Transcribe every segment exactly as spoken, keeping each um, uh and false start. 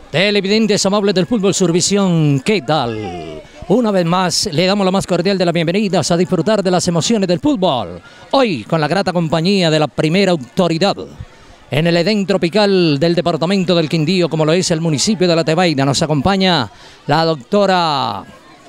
Televidentes amables del Fútbol Survisión, ¿qué tal? Una vez más le damos la más cordial de las bienvenidas a disfrutar de las emociones del fútbol. Hoy con la grata compañía de la primera autoridad en el Edén tropical del departamento del Quindío, como lo es el municipio de La Tebaida. Nos acompaña la doctora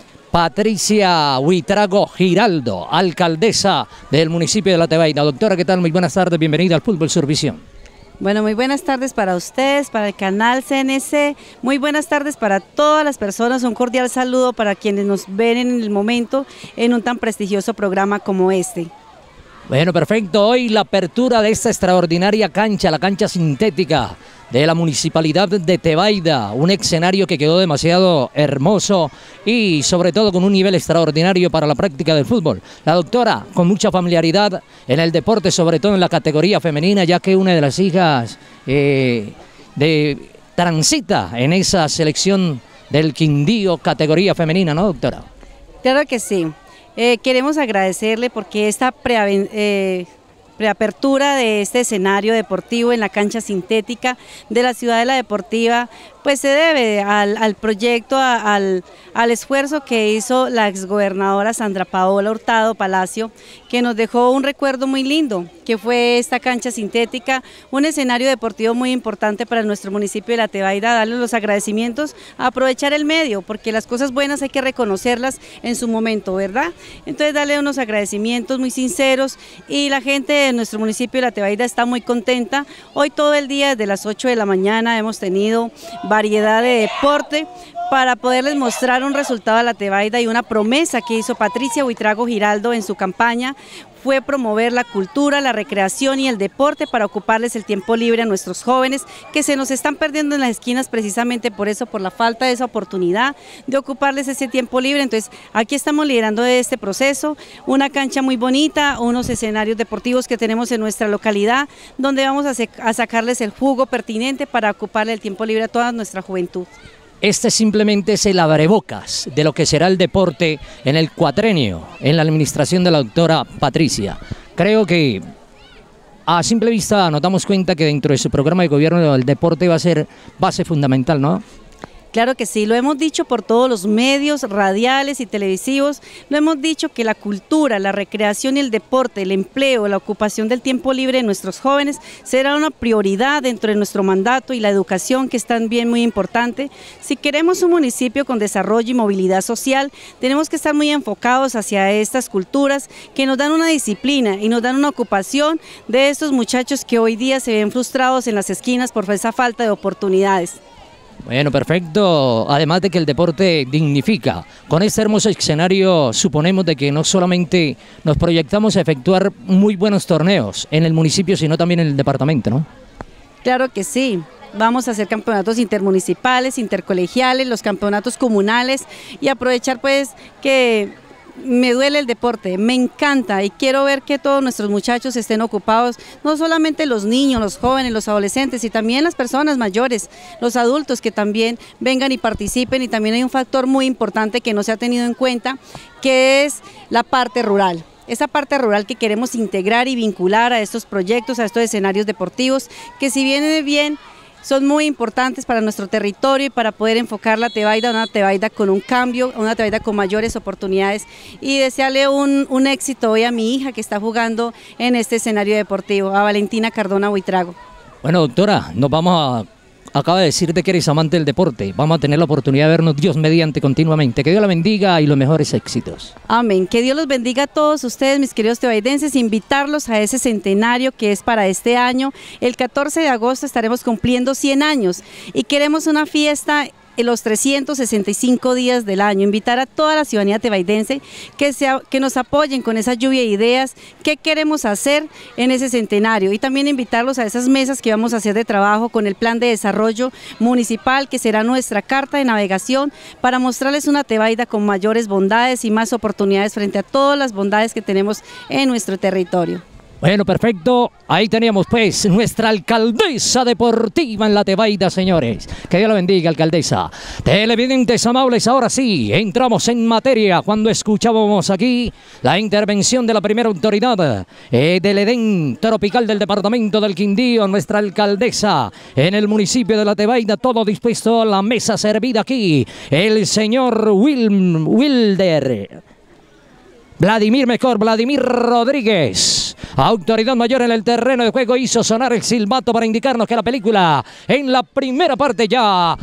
Patricia Huitrago Giraldo, alcaldesa del municipio de La Tebaida. Doctora, ¿qué tal? Muy buenas tardes, bienvenida al Fútbol Survisión. Bueno, muy buenas tardes para ustedes, para el canal C N C, muy buenas tardes para todas las personas, un cordial saludo para quienes nos ven en el momento en un tan prestigioso programa como este. Bueno, perfecto, hoy la apertura de esta extraordinaria cancha, la cancha sintética de la Municipalidad de Tebaida, un escenario que quedó demasiado hermoso y sobre todo con un nivel extraordinario para la práctica del fútbol. La doctora, con mucha familiaridad en el deporte, sobre todo en la categoría femenina, ya que una de las hijas eh, de transita en esa selección del Quindío categoría femenina, ¿no, doctora? Claro que sí. Eh, queremos agradecerle porque esta pre eh, preapertura de este escenario deportivo en la cancha sintética de la Ciudadela Deportiva pues se debe al, al proyecto, a, al, al esfuerzo que hizo la exgobernadora Sandra Paola Hurtado Palacio, que nos dejó un recuerdo muy lindo, que fue esta cancha sintética, un escenario deportivo muy importante para nuestro municipio de La Tebaida. Darle los agradecimientos, a aprovechar el medio, porque las cosas buenas hay que reconocerlas en su momento, ¿verdad? Entonces darle unos agradecimientos muy sinceros, y la gente de nuestro municipio de La Tebaida está muy contenta. Hoy todo el día, desde las ocho de la mañana, hemos tenido variedad de deporte para poderles mostrar un resultado a La Tebaida, y una promesa que hizo Patricia Huitrago Giraldo en su campaña fue promover la cultura, la recreación y el deporte para ocuparles el tiempo libre a nuestros jóvenes que se nos están perdiendo en las esquinas precisamente por eso, por la falta de esa oportunidad de ocuparles ese tiempo libre. Entonces aquí estamos liderando este proceso, una cancha muy bonita, unos escenarios deportivos que tenemos en nuestra localidad donde vamos a, a sacarles el jugo pertinente para ocuparle el tiempo libre a toda nuestra juventud. Este simplemente es el abrebocas de lo que será el deporte en el cuatrenio, en la administración de la doctora Patricia. Creo que a simple vista nos damos cuenta que dentro de su programa de gobierno el deporte va a ser base fundamental, ¿no? Claro que sí, lo hemos dicho por todos los medios radiales y televisivos, lo hemos dicho que la cultura, la recreación y el deporte, el empleo, la ocupación del tiempo libre de nuestros jóvenes será una prioridad dentro de nuestro mandato, y la educación, que es también muy importante. Si queremos un municipio con desarrollo y movilidad social, tenemos que estar muy enfocados hacia estas culturas que nos dan una disciplina y nos dan una ocupación de estos muchachos que hoy día se ven frustrados en las esquinas por esa falta de oportunidades. Bueno, perfecto. Además de que el deporte dignifica. Con este hermoso escenario suponemos de que no solamente nos proyectamos a efectuar muy buenos torneos en el municipio, sino también en el departamento, ¿no? Claro que sí. Vamos a hacer campeonatos intermunicipales, intercolegiales, los campeonatos comunales, y aprovechar pues que me duele el deporte, me encanta, y quiero ver que todos nuestros muchachos estén ocupados, no solamente los niños, los jóvenes, los adolescentes, y también las personas mayores, los adultos, que también vengan y participen. Y también hay un factor muy importante que no se ha tenido en cuenta, que es la parte rural. Esa parte rural que queremos integrar y vincular a estos proyectos, a estos escenarios deportivos, que si vienen bien, son muy importantes para nuestro territorio y para poder enfocar la Tebaida, una Tebaida con un cambio, una Tebaida con mayores oportunidades. Y desearle un, un éxito hoy a mi hija que está jugando en este escenario deportivo, a Valentina Cardona Huitrago. Bueno, doctora, nos vamos a... Acaba de decirte que eres amante del deporte. Vamos a tener la oportunidad de vernos Dios mediante continuamente. Que Dios la bendiga y los mejores éxitos. Amén. Que Dios los bendiga a todos ustedes, mis queridos tebaidenses. Invitarlos a ese centenario que es para este año. El catorce de agosto estaremos cumpliendo cien años y queremos una fiesta en los trescientos sesenta y cinco días del año. Invitar a toda la ciudadanía tebaidense que, sea, que nos apoyen con esa lluvia de ideas, qué queremos hacer en ese centenario, y también invitarlos a esas mesas que vamos a hacer de trabajo con el plan de desarrollo municipal, que será nuestra carta de navegación para mostrarles una Tebaida con mayores bondades y más oportunidades frente a todas las bondades que tenemos en nuestro territorio. Bueno, perfecto. Ahí teníamos pues nuestra alcaldesa deportiva en la Tebaida, señores. Que Dios la bendiga, alcaldesa. Televidentes amables, ahora sí, entramos en materia cuando escuchábamos aquí la intervención de la primera autoridad eh, del Edén Tropical del departamento del Quindío, nuestra alcaldesa en el municipio de la Tebaida, todo dispuesto, la mesa servida aquí. El señor Will, Wilder. Vladimir mejor, Vladimir Rodríguez, autoridad mayor en el terreno de juego, hizo sonar el silbato para indicarnos que la película en la primera parte ya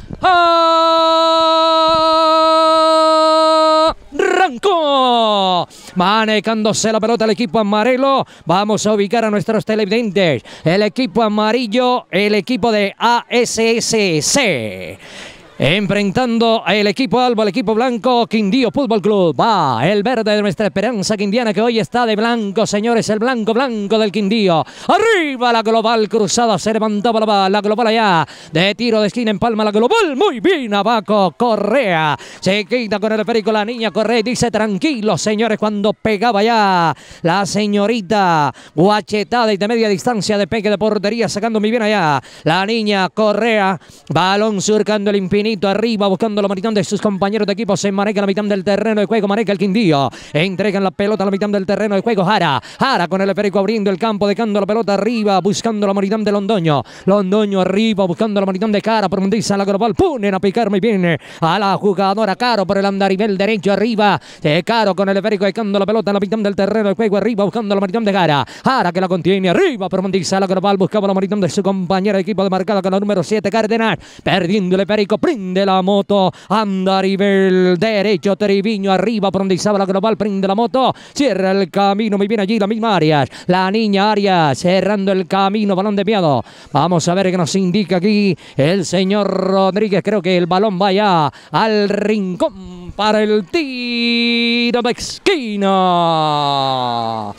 arrancó. Manejándose la pelota el equipo amarelo. Vamos a ubicar a nuestros televidentes. El equipo amarillo, el equipo de A S S C. Enfrentando el equipo albo, el equipo blanco, Quindío Fútbol Club. Va el verde de nuestra esperanza quindiana, que hoy está de blanco, señores. El blanco, blanco del Quindío. Arriba la global cruzada. Se levantaba la, la global allá. De tiro de esquina en palma la global. Muy bien abajo. Correa. Se quita con el esférico la niña Correa. Dice tranquilo, señores, cuando pegaba ya la señorita guachetada y de media distancia de pegue de portería. Sacando muy bien allá la niña Correa. Balón surcando el infinito. Arriba buscando la mitad de sus compañeros de equipo. Se maneja la mitad del terreno de juego. Maneja el Quindío. Entregan la pelota a la mitad del terreno de juego. Jara. Jara con el esférico abriendo el campo. Dejando la pelota arriba. Buscando la mitad de Londoño. Londoño arriba. Buscando la mitad de Cara. Profundiza la global. Ponen a picar muy bien a la jugadora Caro por el andarivel derecho arriba. De Caro con el esférico. Dejando la pelota a la mitad del terreno de juego. Arriba buscando la mitad de Jara. Jara que la contiene arriba. Profundiza la global. Buscaba la mitad de su compañera de equipo de marcada con la número siete. Cárdenas. Perdiendo el esférico. Prende la moto, anda a nivel derecho, Triviño arriba, prendizaba la global, prende la moto, cierra el camino, muy bien allí la misma Arias, la niña Arias, cerrando el camino, balón desviado. Vamos a ver qué nos indica aquí el señor Rodríguez. Creo que el balón vaya al rincón para el tiro de esquina,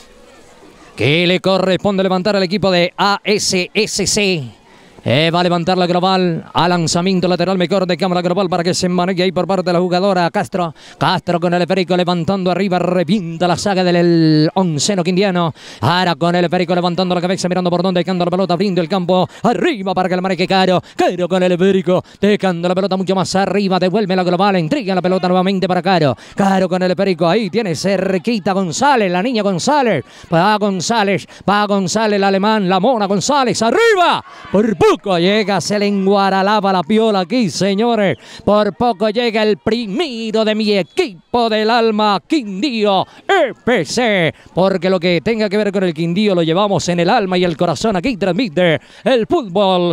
que le corresponde levantar al equipo de A S S C. Eh, va a levantar la global a lanzamiento lateral mejor de cámara global para que se maneje ahí por parte de la jugadora Castro. Castro con el esférico levantando arriba, revienta la saga del onceno quindiano. Ahora con el esférico levantando la cabeza, mirando por dónde, dejando la pelota, abriendo el campo arriba para que el maneje Caro. Caro con el esférico, dejando la pelota mucho más arriba, devuelve la global, entrega la pelota nuevamente para Caro. Caro con el esférico, ahí tiene cerquita González, la niña González. Va González, va González, el alemán, la mona González, arriba, por poco llega, se le enguaralaba la piola aquí, señores. Por poco llega el primero de mi equipo del alma, Quindío F C. Porque lo que tenga que ver con el Quindío lo llevamos en el alma y el corazón. Aquí transmite el Fútbol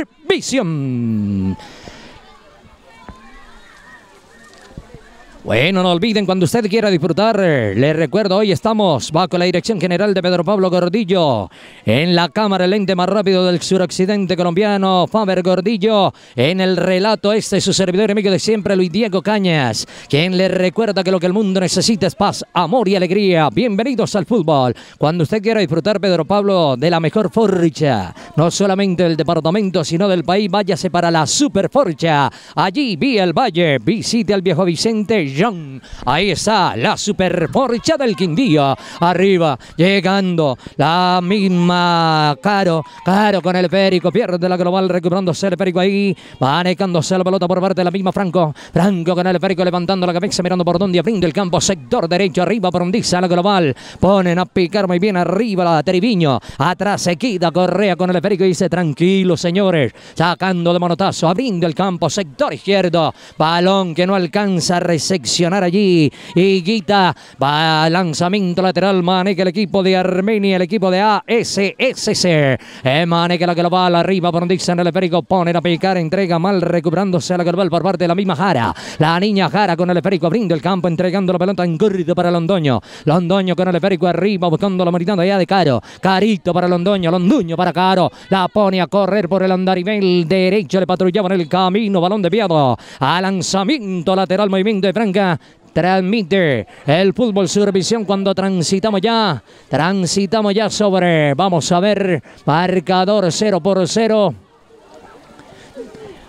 Survisión. Bueno, no olviden, cuando usted quiera disfrutar, les recuerdo, hoy estamos bajo la dirección general de Pedro Pablo Gordillo, en la cámara el ente más rápido del suroccidente colombiano, Faber Gordillo, en el relato este, su servidor amigo de siempre, Luis Diego Cañas, quien les recuerda que lo que el mundo necesita es paz, amor y alegría. Bienvenidos al fútbol. Cuando usted quiera disfrutar, Pedro Pablo, de la mejor forcha, no solamente del departamento, sino del país, váyase para la Super Forcha. Allí, vía el Valle, visite al viejo Vicente John. Ahí está la Super Forcha del Quindío. Arriba, llegando la misma Caro. Caro con el esférico, pierde la global, recuperándose el esférico ahí. Manejándose la pelota por parte de la misma Franco. Franco con el esférico, levantando la cabeza, mirando por donde abriendo el campo. Sector derecho, arriba, prondiza la global. Ponen a picar muy bien arriba la Triviño. Atrás se quita Correa con el esférico y dice tranquilo, señores. Sacando de manotazo, abriendo el campo, sector izquierdo. Balón que no alcanza a recepcionar allí. Higuita va lanzamiento lateral. Maneja el equipo de Armenia, el equipo de A S S C. Eh, maneja la global arriba, prondiza en el esférico. Ponen a picar, entrega mal, recuperándose a la global por parte de la misma Jara. La niña Jara con el esférico, abriendo el campo, entregando la pelota en corrido para Londoño. Londoño con el esférico arriba, buscando la maritando allá de Caro. Carito para Londoño, Londoño para Caro. La pone a correr por el andarivel derecho, le patrullaba en el camino, balón desviado. A lanzamiento lateral, movimiento de Franca. Transmite el Fútbol Survisión cuando transitamos ya, transitamos ya sobre, vamos a ver, marcador cero por cero.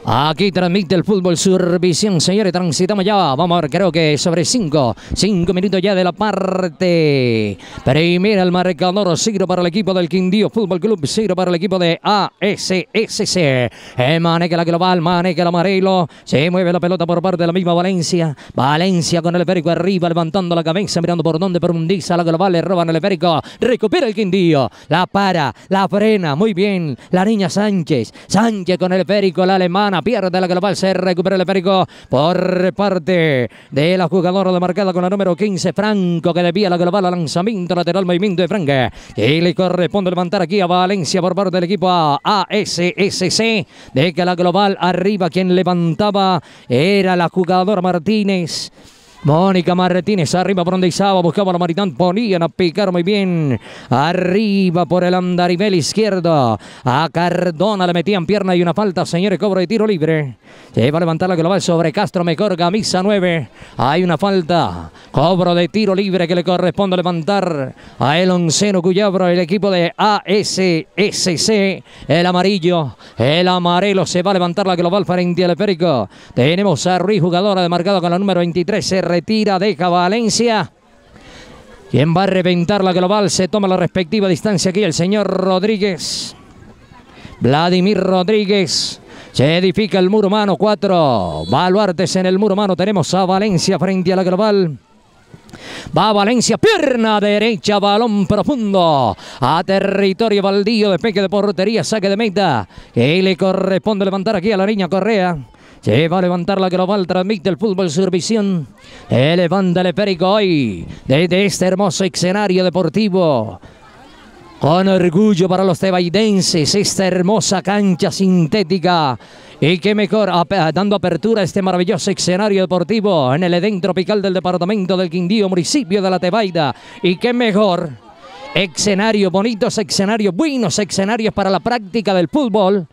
Aquí transmite el fútbol Survisión, señores, transitamos ya, vamos a ver, creo que sobre cinco, cinco minutos ya de la parte primera, el marcador, cero para el equipo del Quindío Fútbol Club, cero para el equipo de A S S C, eh, maneja la global, maneja el amarelo, se mueve la pelota por parte de la misma Valencia, Valencia con el esférico arriba, levantando la cabeza, mirando por dónde profundiza la global, le roban el esférico, recupera el Quindío, la para, la frena, muy bien, la niña Sánchez, Sánchez con el esférico, la alemana, pierde la global, se recupera el esférico por parte de la jugadora de marcada con la número quince, Franco, que desvía la global al lanzamiento lateral, movimiento de Franco, y le corresponde levantar aquí a Valencia por parte del equipo A S S C, de que la global arriba, quien levantaba era la jugadora Martínez. Mónica Martínez arriba por donde Izaba, buscaba a la Maritán, ponían a picar muy bien arriba por el andarivel izquierdo, a Cardona le metían pierna y una falta, señores, cobro de tiro libre, se va a levantar la global sobre Castro, mejor camisa nueve, hay una falta, cobro de tiro libre que le corresponde levantar a el onceno Cuyabro, el equipo de A S S C, el amarillo, el amarelo, se va a levantar la global frente al esférico, tenemos a Ruiz, jugadora de marcado con la número veintitrés, se retira, deja Valencia. Quien va a reventar la global, se toma la respectiva distancia aquí el señor Rodríguez. Vladimir Rodríguez. Se edifica el muro humano, cuatro baluartes en el muro humano. Tenemos a Valencia frente a la global. Va Valencia, pierna derecha, balón profundo a territorio baldío, despeje de portería, saque de meta. Que le corresponde levantar aquí a la niña Correa. Se va a levantar la global, transmite el fútbol Survisión. Se levanta el esférico hoy desde este hermoso escenario deportivo. Con orgullo para los tebaidenses, esta hermosa cancha sintética. Y qué mejor, dando apertura a este maravilloso escenario deportivo en el Edén tropical del departamento del Quindío, municipio de La Tebaida. Y qué mejor escenario, bonitos escenarios, buenos escenarios para la práctica del fútbol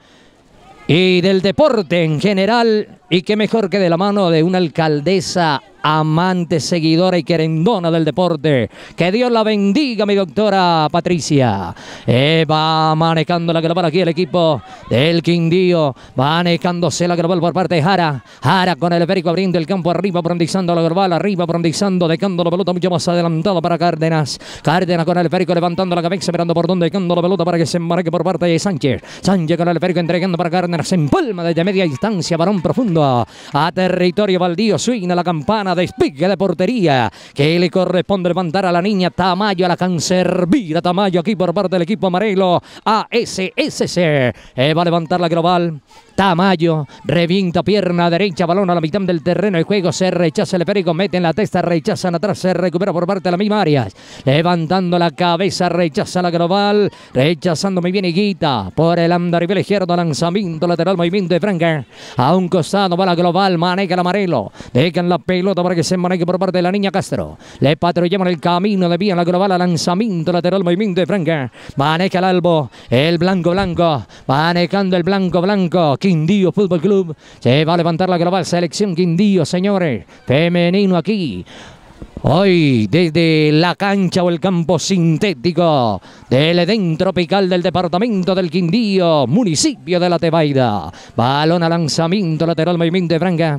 y del deporte en general, y qué mejor que de la mano de una alcaldesa amante, seguidora y querendona del deporte. Que Dios la bendiga, mi doctora Patricia. Eh, va manejando la global aquí el equipo del Quindío, va manejándose la global por parte de Jara. Jara con el esférico abriendo el campo arriba, brandizando la global, arriba brandizando, dejando la pelota mucho más adelantado para Cárdenas. Cárdenas con el esférico levantando la cabeza, mirando por dónde, dejando la pelota para que se embarque por parte de Sánchez. Sánchez con el esférico entregando para Cárdenas, en palma desde media distancia, varón profundo a territorio baldío, suena la campana, despique de portería que le corresponde levantar a la niña Tamayo, a la cancerbira Tamayo aquí por parte del equipo amarelo A S S C. Eh, va a levantar la global. Tamayo revienta pierna derecha, balón a la mitad del terreno de juego, se rechaza el esférico, mete en la testa, rechazan atrás, se recupera por parte de la misma Arias, levantando la cabeza, rechaza la global, rechazando muy bien Higuita por el andarivel izquierdo, lanzamiento lateral, movimiento de Franca, a un costado va la global, maneja el amarelo, dejan la pelota para que se maneje por parte de la niña Castro, le patrullamos el camino, desvían la global, lanzamiento lateral, movimiento de Franca, maneja el albo, el blanco blanco, manejando el blanco blanco, Quindío Fútbol Club, se va a levantar la global, selección Quindío, señores, femenino aquí. Hoy desde la cancha o el campo sintético del Edén tropical del departamento del Quindío, municipio de La Tebaida. Balón a lanzamiento lateral, movimiento de Franca.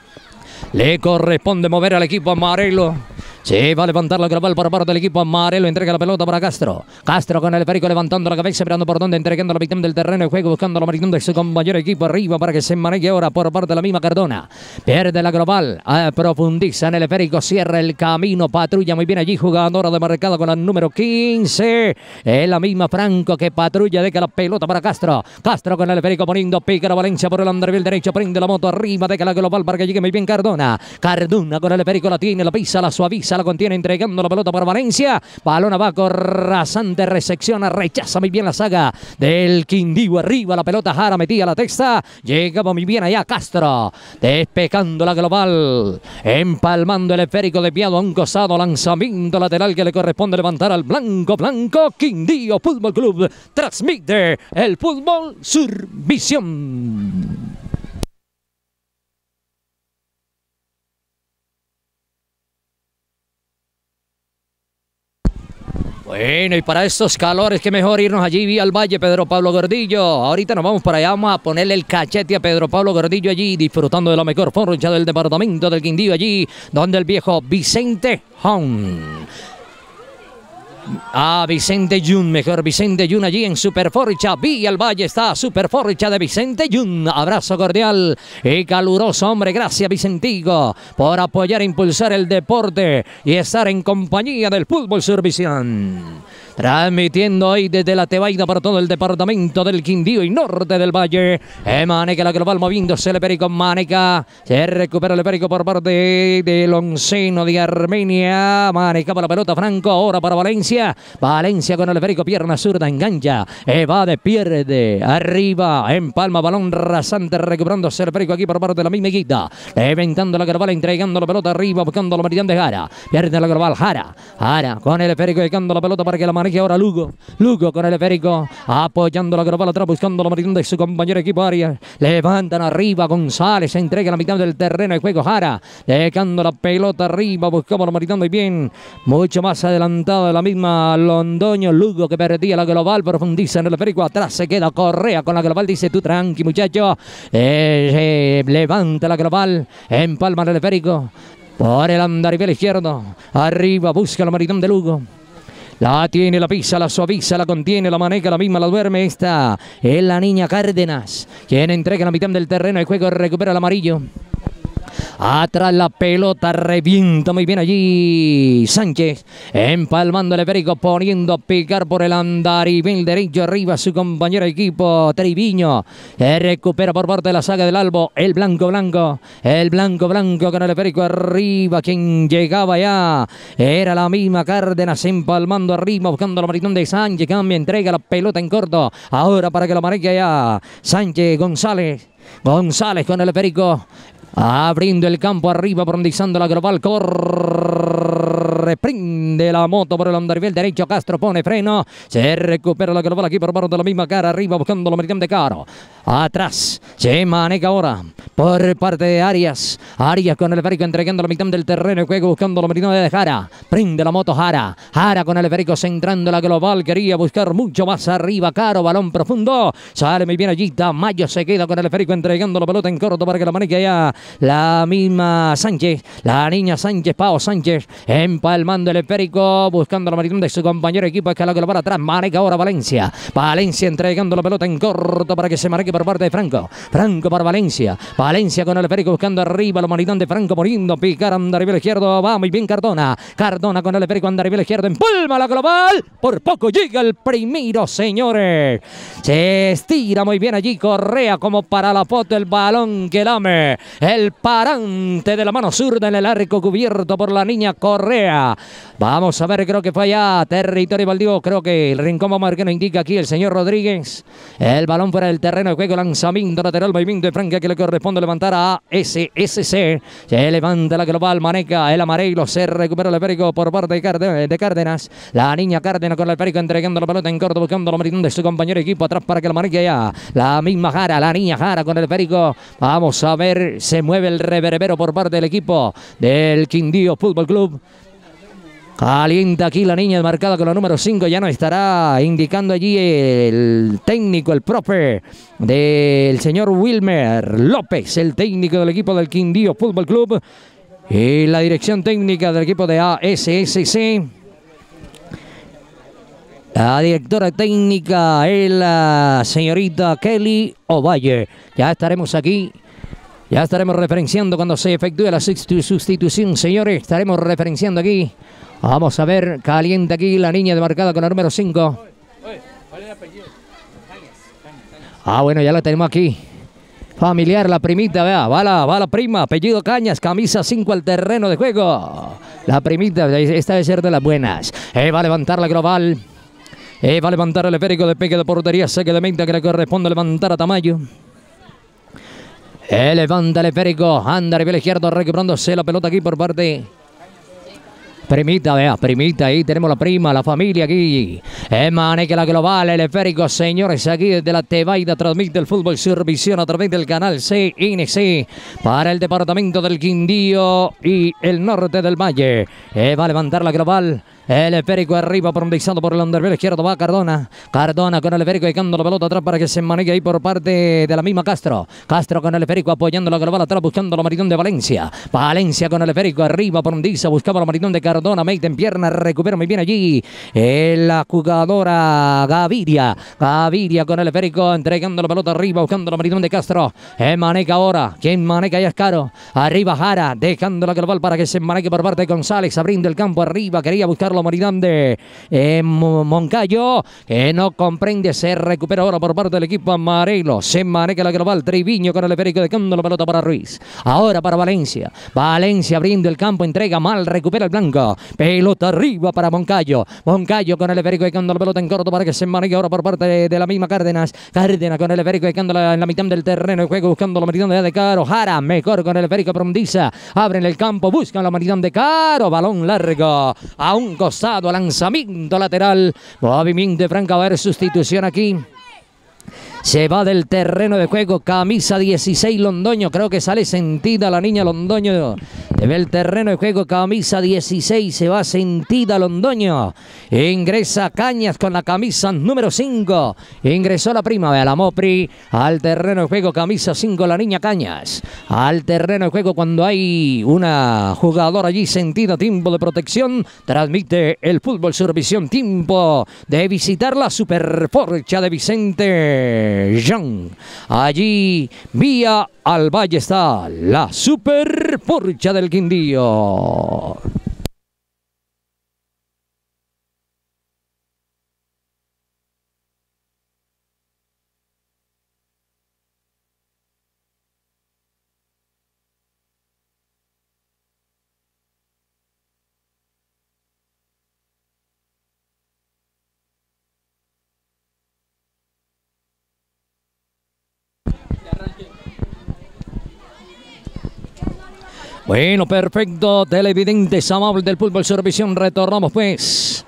Le corresponde mover al equipo amarelo. Se va a levantar la global por parte del equipo amarelo. Entrega la pelota para Castro. Castro con el esférico levantando la cabeza, esperando por donde, entregando la mitad del terreno de juego, buscando la maritón de su compañero equipo arriba para que se maneje ahora por parte de la misma Cardona. Pierde la global, ah, profundiza en el esférico, cierra el camino, patrulla muy bien allí, jugadora de marcada con la número quince. Es la misma Franco que patrulla, deja la pelota para Castro. Castro con el esférico poniendo pícaro Valencia por el andarivel derecho, prende la moto arriba, deja la global para que llegue muy bien Cardona. Cardona con el esférico la tiene, la pisa, la suaviza, la contiene, entregando la pelota para Valencia. Balón abajo, rasante, recepciona, rechaza muy bien la saga del Quindío. Arriba la pelota, Jara metía la testa. Llegaba muy bien allá Castro, despejando la global, empalmando el esférico desviado a un costado, lanzamiento lateral que le corresponde levantar al blanco blanco. Quindío Fútbol Club transmite el fútbol Survisión. Bueno, y para estos calores, qué mejor irnos allí vía al Valle, Pedro Pablo Gordillo. Ahorita nos vamos para allá, vamos a ponerle el cachete a Pedro Pablo Gordillo allí, disfrutando de la mejor forcha del departamento del Quindío, allí donde el viejo Vicente Jun. A Vicente Jun, mejor Vicente Jun allí en Superforcha, vía al Valle está Superforcha de Vicente Jun. Abrazo cordial y caluroso, hombre, gracias Vicentico por apoyar e impulsar el deporte y estar en compañía del Fútbol Survisión. Transmitiendo hoy desde la Tebaida para todo el departamento del Quindío y norte del Valle. Eh, Maneca la global moviéndose el Perico Maneca. Se recupera el Perico por parte del onceno de Armenia. Maneca para la pelota Franco, ahora para Valencia. Valencia con el Perico, pierna zurda, engancha. Evade, pierde. Arriba, empalma, balón rasante, recuperándose el Perico aquí por parte de la misma Guita. Levantando la global, entregando la pelota arriba, buscando la meridiana de Jara. Pierde la global, Jara. Jara con el Perico, dejando la pelota para que la maneje ahora Lugo. Lugo con el esférico, apoyando la global atrás, buscando la meridiana de su compañero equipo Arias. Levantan arriba, González se entrega a la mitad del terreno de juego. Jara, dejando la pelota arriba, buscamos la meridiana y bien, mucho más adelantado de la misma Londoño. Lugo que perdía la global, profundiza en el esférico, atrás se queda Correa con la global, dice tú tranqui muchacho. Eh, eh, levanta la global, empalma el esférico por el andarivel izquierdo, arriba busca la meridiana de Lugo. La tiene, la pisa, la suaviza, la contiene, la maneja, la misma, la duerme. Esta es la niña Cárdenas, quien entrega la mitad del terreno de juego, recupera el amarillo. Atrás la pelota, revienta muy bien allí Sánchez, empalmando el esférico, poniendo a picar por el andarivel derecho arriba su compañero de equipo Triviño. Se recupera por parte de la saga del Albo, el blanco blanco, el blanco blanco con el esférico arriba, quien llegaba ya era la misma Cárdenas, empalmando arriba, buscando la maritón de Sánchez, cambia, entrega la pelota en corto, ahora para que la maneje ya Sánchez, González, González con el esférico, abriendo el campo arriba, profundizando la global, corre, prende la moto por el andarivel derecho, Castro pone freno, se recupera la global aquí por parte de la misma cara, arriba buscando la meridiana de Caro, atrás, se maneja ahora por parte de Arias, Arias con el esférico entregando la mitad del terreno de juego, buscando la meridiana de Jara, prende la moto Jara, Jara con el esférico centrando la global, quería buscar mucho más arriba, Caro, balón profundo, sale muy bien allí, Tamayo se queda con el esférico entregando la pelota en corto para que la maneje allá la misma Sánchez, la niña Sánchez, Pau Sánchez, empalmando el esférico, buscando la meridiana de su compañero de equipo, escala global atrás, maneja ahora Valencia, Valencia entregando la pelota en corto para que se maneje por parte de Franco, Franco para Valencia, Valencia con el esférico buscando arriba la meridiana de Franco, poniendo picar andarivel izquierdo, va muy bien Cardona, Cardona con el esférico andarivel izquierdo, empalma la global, por poco llega el primero, señores, se estira muy bien allí Correa como para la foto, el balón que lame, el parante de la mano zurda en el arco cubierto por la niña Correa. Vamos a ver, creo que fue allá, territorio baldío, creo que el rincón, vamos a ver qué nos indica aquí el señor Rodríguez. El balón fuera del terreno de juego, lanzamiento lateral, movimiento de Franca que le corresponde levantar a S S C. Se levanta la global, maneja el amarelo, se recupera el esférico por parte de, Cárdenas, de Cárdenas. La niña Cárdenas con el esférico entregando la pelota en corto, buscando la meridiana de su compañero de equipo atrás para que la maneje allá. La misma Jara, la niña Jara con el esférico. Vamos a ver, se mueve el reverbero por parte del equipo del Quindío Fútbol Club. Calienta aquí la niña marcada con la número cinco, ya nos estará indicando allí el técnico, el profe del señor Wilmer López, el técnico del equipo del Quindío Fútbol Club, y la dirección técnica del equipo de A S S C. La directora técnica es la señorita Kelly Ovalle. Ya estaremos aquí. Ya estaremos referenciando cuando se efectúe la sustitución, señores. Estaremos referenciando aquí. Vamos a ver, calienta aquí la niña demarcada con la número cinco. Ah, bueno, ya la tenemos aquí. Familiar, la primita, vea, va la, va la prima, apellido Cañas, camisa cinco al terreno de juego. La primita, esta debe ser de las buenas. Eh, va a levantar la global. Eh, va a levantar el esférico de peque de portería, saque de menta que le corresponde levantar a Tamayo. Eh, levanta el esférico, anda nivel izquierdo, recuperándose la pelota aquí por parte. Primita, vea, primita, ahí tenemos la prima, la familia aquí. Eh, maneja la global, el esférico, señores, aquí desde la Tebaida transmite el Fútbol Survisión a través del canal C N C para el departamento del Quindío y el norte del Valle. Eh, va a levantar la global. El esférico arriba, profundizando por el underbel izquierdo. Va Cardona. Cardona con el esférico dedicando la pelota atrás para que se maneje ahí por parte de la misma Castro. Castro con el esférico apoyando la global atrás, buscando la maridón de Valencia. Valencia con el esférico arriba, profundiza, buscaba la maridón de Cardona. Mete en pierna, recupera muy bien allí. La jugadora Gaviria. Gaviria con el esférico, entregando la pelota arriba, buscando la maridón de Castro. Eh, maneja ahora. ¿Quién maneja? Ya es Caro. Arriba Jara, dejando la global para que se maneje por parte de González, abriendo el campo arriba. Quería buscar la maridón de eh, Moncayo, que no comprende. Se recupera ahora por parte del equipo amarelo. Se maneja la global. Triviño con el esférico, dejando la pelota para Ruiz. Ahora para Valencia. Valencia abriendo el campo, entrega mal, recupera el blanco. Pelota arriba para Moncayo. Moncayo con el esférico, dejando la pelota en corto para que se maneje ahora por parte de, de la misma Cárdenas. Cárdenas con el esférico, dejándola en la mitad del terreno de juego, buscando la maridón de Caro. Jara mejor con el esférico, profundiza. Abren el campo, buscan la maridón de Caro. Balón largo a un costado, lanzamiento lateral. Movimiento de Franca, va a haber sustitución aquí. Se va del terreno de juego, camisa dieciséis Londoño, creo que sale sentida la niña Londoño. Del terreno de juego, camisa dieciséis, se va sentida Londoño. Ingresa Cañas con la camisa número cinco. Ingresó la prima, la Mopri. Al terreno de juego, camisa cinco, la niña Cañas. Al terreno de juego cuando hay una jugadora allí sentida, tiempo de protección. Transmite el Fútbol Survisión, tiempo de visitar la Superforcha de Vicente Young. Allí, vía al Valle, está la Superforcha del Quindío. Bueno, perfecto, televidentes amables del Fútbol Survisión, retornamos pues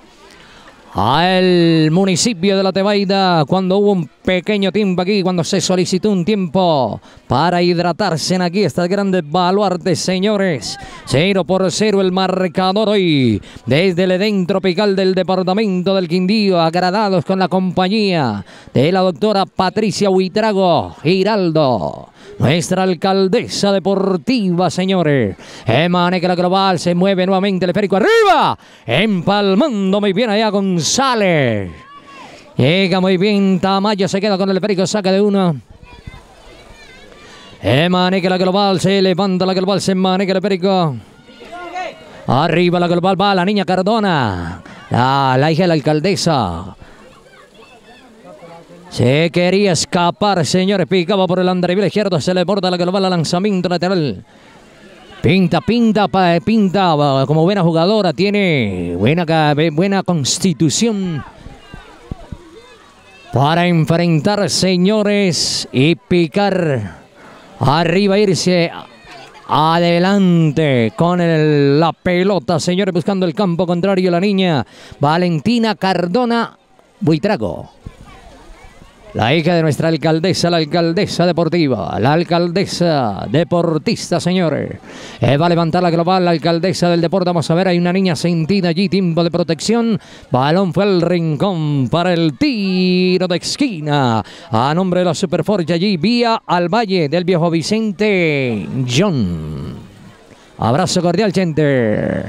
al municipio de La Tebaida cuando hubo un pequeño tiempo aquí, cuando se solicitó un tiempo para hidratarse en aquí estas grandes baluartes, señores. Cero por cero el marcador hoy desde el Edén Tropical del departamento del Quindío, agradados con la compañía de la doctora Patricia Huitrago Giraldo, nuestra alcaldesa deportiva, señores. Emaneca la global, se mueve nuevamente el esférico arriba, empalmando muy bien allá González. Llega muy bien Tamayo, se queda con el esférico, saca de uno. Emaneca la global, se levanta la global, se maneja el esférico. Arriba la global, va la niña Cardona, la, la hija de la alcaldesa. Se quería escapar, señores, picaba por el andarivel izquierdo, se le borda la global al lanzamiento lateral. Pinta, pinta, pinta, como buena jugadora, tiene buena, buena constitución para enfrentar, señores, y picar arriba, irse adelante con el, la pelota, señores, buscando el campo contrario la niña Valentina Cardona Buitrago. La hija de nuestra alcaldesa, la alcaldesa deportiva, la alcaldesa deportista, señores. Eh, va a levantar la global, la alcaldesa del deporte. Vamos a ver, hay una niña sentida allí, tiempo de protección. Balón fue al rincón para el tiro de esquina. A nombre de la Superforcha allí, vía al Valle del Viejo Vicente John. Abrazo cordial, gente.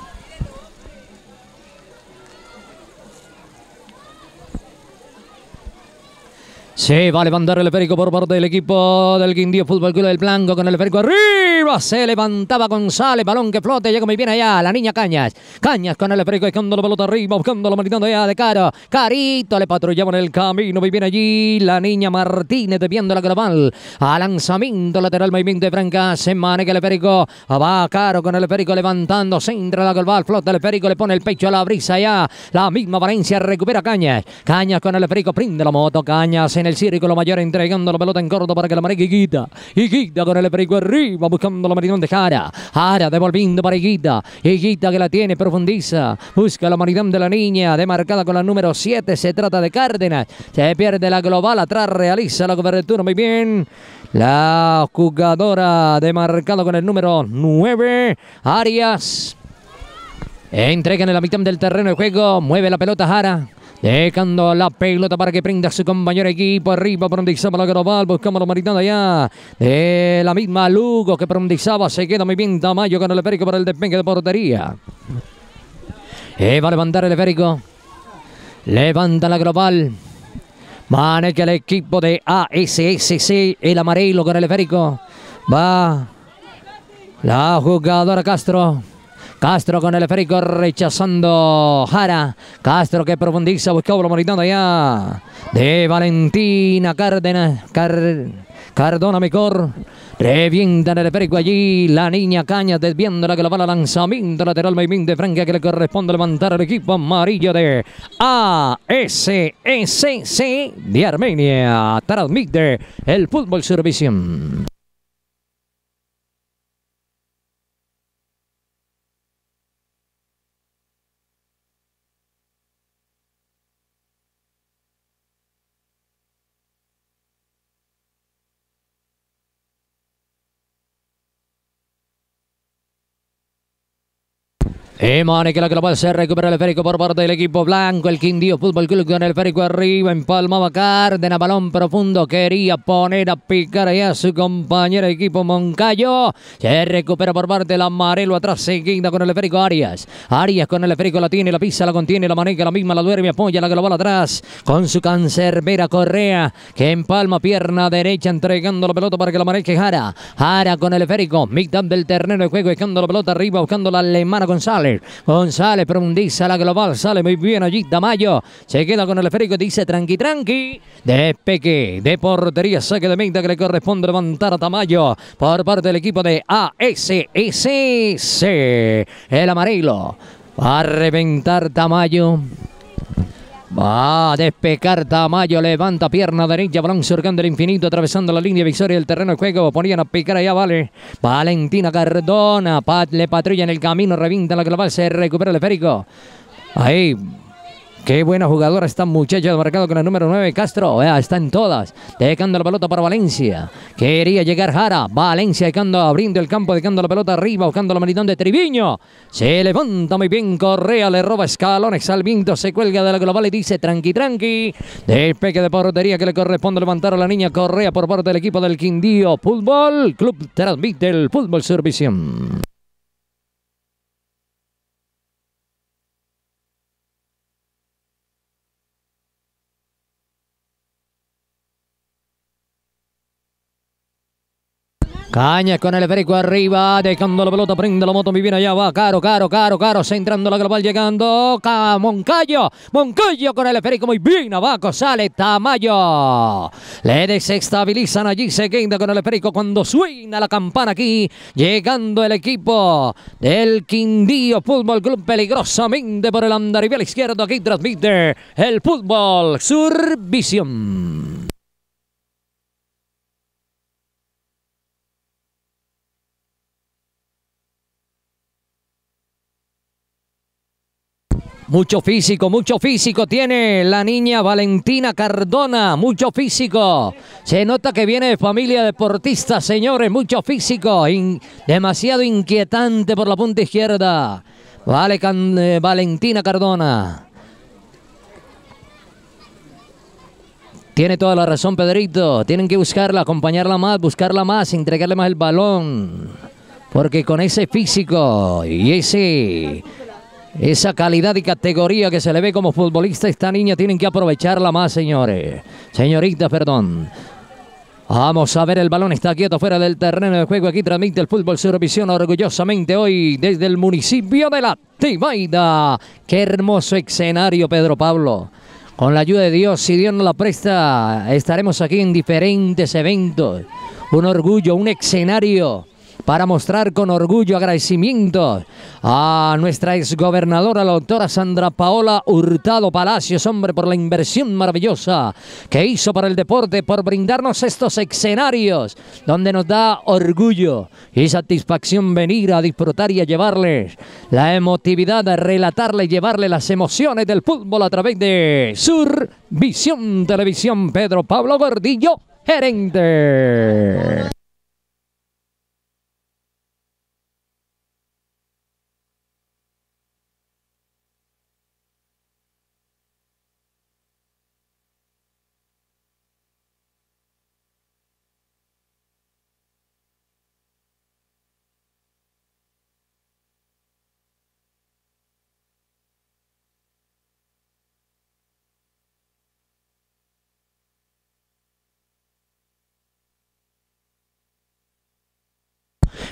Se va a levantar el esférico por parte del equipo del Quindío Fútbol Club del Blanco con el esférico arriba. Se levantaba González, balón que flote, llega muy bien allá la niña Cañas. Cañas con el esférico, buscando la pelota arriba, buscando la maritando allá de Caro. Carito le patrullaba en el camino, muy bien allí la niña Martínez desviando la global. A lanzamiento lateral, movimiento de Franca, se maneja el esférico. Va Caro con el esférico levantando, se entra la global, flota el esférico, le pone el pecho a la brisa allá. La misma Valencia recupera Cañas. Cañas con el esférico, prende la moto, Cañas en el círculo mayor, entregando la pelota en corto para que la maneje Higuita. Higuita con el esférico arriba, buscando la maridón de Jara. Jara devolviendo para Higuita. Higuita que la tiene, profundiza. Busca la maridón de la niña, demarcada con la número siete. Se trata de Cárdenas. Se pierde la global, atrás realiza la cobertura muy bien. La jugadora demarcada con el número nueve, Arias. Entregan en la mitad del terreno de juego. Mueve la pelota Jara. Dejando la pelota para que prenda a su compañero equipo. Arriba prendizaba la global. Buscamos la maritana allá. De la misma Lugo que prendizaba. Se queda muy bien Tamayo con el esférico para el despegue de portería. Eh, va a levantar el esférico. Levanta la global. Maneja el equipo de A S S C. El amarelo con el esférico. Va la jugadora Castro. Castro con el esférico rechazando Jara. Castro que profundiza, buscaba la maritana ya de Valentina Cárdenas. Car, Cardona mejor. Revienta en el esférico allí la niña Cañas desviando la que la va al lanzamiento lateral muy bien de Franca que le corresponde levantar al equipo amarillo de A S S C de Armenia. Transmite el Fútbol Survisión. Emane que la global se recupera el esférico por parte del equipo blanco. El Quindío Fútbol Club con el esférico arriba. Empalmaba Cárdenas, balón profundo. Quería poner a picar allá a su compañero de equipo Moncayo. Se recupera por parte del amarelo atrás. Seguida con el esférico Arias. Arias con el esférico la tiene, la pisa, la contiene, la maneja, la misma la duerme, apoya la global atrás. Con su cancerbera Correa que empalma pierna derecha entregando la pelota para que la maneje Jara. Jara con el esférico. Mitad del terreno de juego dejando la pelota arriba buscando la alemana González. González profundiza la global, sale muy bien allí Tamayo, se queda con el esférico, dice tranqui tranqui, despegue de portería, saque de meta que le corresponde levantar a Tamayo por parte del equipo de A S S C, el amarelo, va a reventar Tamayo. Va a despejar Tamayo, levanta pierna derecha, balón surcando el infinito, atravesando la línea divisoria del terreno de juego, ponían a picar allá, vale. Valentina Cardona, Pat, le patrulla en el camino, revienta la global, se recupera el esférico. Ahí. Qué buena jugadora esta muchacha, marcado con el número nueve, Castro. Eh, está en todas. Dejando la pelota para Valencia. Quería llegar Jara. Valencia dejando, abriendo el campo, dejando la pelota arriba, buscando la maritón de Triviño. Se levanta muy bien Correa, le roba escalones al viento, se cuelga de la global y dice tranqui tranqui. Despegue de portería que le corresponde levantar a la niña Correa por parte del equipo del Quindío Fútbol Club. Transmite el Fútbol Survisión. Cañas con el esférico arriba, dejando la pelota, prende la moto, muy bien allá va, Caro, Caro, Caro, Caro, centrando la global, llegando, Moncayo, Moncayo con el esférico, muy bien abajo, sale Tamayo, le desestabilizan allí, se queda con el esférico cuando suena la campana aquí, llegando el equipo del Quindío Fútbol Club peligrosamente por el andarivel izquierdo, aquí transmite el Fútbol Survisión. Mucho físico, mucho físico tiene la niña Valentina Cardona, mucho físico. Se nota que viene de familia deportista, señores, mucho físico. In, demasiado inquietante por la punta izquierda. Vale, can, eh, Valentina Cardona. Tiene toda la razón, Pedrito. Tienen que buscarla, acompañarla más, buscarla más, entregarle más el balón. Porque con ese físico y ese... esa calidad y categoría que se le ve como futbolista, esta niña tienen que aprovecharla más, señores. Señorita, perdón. Vamos a ver, el balón está quieto fuera del terreno de juego. Aquí transmite el Fútbol Survisión orgullosamente hoy desde el municipio de La Tebaida. Qué hermoso escenario, Pedro Pablo. Con la ayuda de Dios, si Dios nos la presta, estaremos aquí en diferentes eventos. Un orgullo, un escenario para mostrar con orgullo, agradecimiento a nuestra exgobernadora, la doctora Sandra Paola Hurtado Palacios, hombre, por la inversión maravillosa que hizo para el deporte, por brindarnos estos escenarios donde nos da orgullo y satisfacción venir a disfrutar y a llevarles la emotividad, a relatarle y llevarle las emociones del fútbol a través de Survisión Televisión. Pedro Pablo Gordillo, gerente.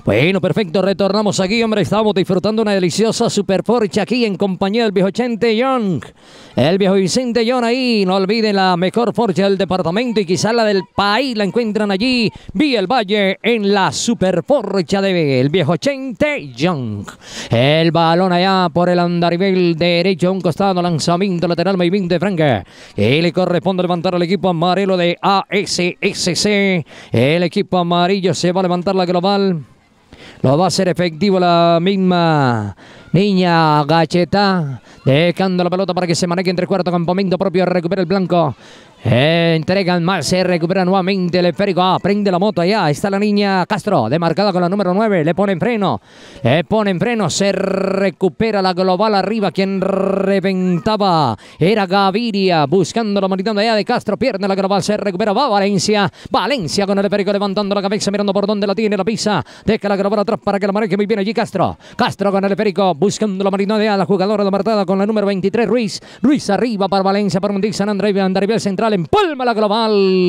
Bueno, perfecto, retornamos aquí, hombre, estamos disfrutando una deliciosa Super Porsche aquí en compañía del viejo Chente Young. El viejo Vicente Young ahí, no olviden la mejor Porsche del departamento y quizás la del país la encuentran allí, vía el Valle, en la Super Porsche del viejo Chente Young. El balón allá por el andarivel derecho, un costado, lanzamiento lateral, movimiento de Franca. Y le corresponde levantar al equipo amarelo de A S S C. El equipo amarillo se va a levantar la global. Lo va a hacer efectivo la misma niña Gacheta, dejando la pelota para que se maneje entre cuarto, campamento propio, recupera el blanco. Eh, entregan más, se recupera nuevamente el esférico. Ah, prende la moto allá. Está la niña Castro, demarcada con la número nueve. Le ponen freno, le ponen freno. Se recupera la global arriba. Quien reventaba era Gaviria, buscando la manita allá de Castro. Pierde la global, se recupera. Va Valencia. Valencia con el esférico levantando la cabeza, mirando por donde la tiene la pisa. Deja la global atrás para que la maneje muy bien allí Castro. Castro con el esférico, buscando la manita allá. La jugadora de marcada con la número veintitrés, Ruiz. Ruiz arriba para Valencia, para Mundial San Andrés, Andarivel central. Empalma la global.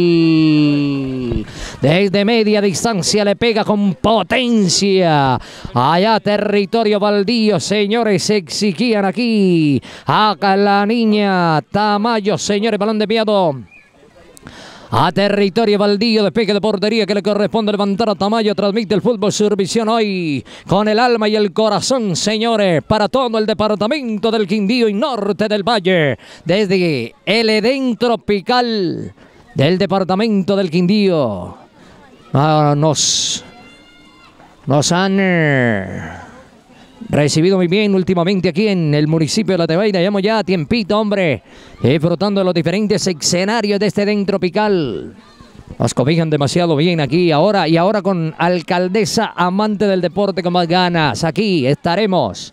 Desde media distancia le pega con potencia. Allá territorio baldío, señores, se exigían aquí. Acá la niña Tamayo, señores, balón desviado. A territorio baldío, despegue de portería que le corresponde levantar a Tamayo. Transmite el fútbol Survisión hoy con el alma y el corazón, señores, para todo el departamento del Quindío y norte del Valle. Desde el Edén tropical del departamento del Quindío. Ah, nos, nos han eh, recibido muy bien últimamente aquí en el municipio de La Tebaida. Llevamos ya tiempito, hombre, disfrutando de los diferentes escenarios de este Edén tropical. Nos cobijan demasiado bien aquí ahora y ahora con alcaldesa amante del deporte con más ganas. Aquí estaremos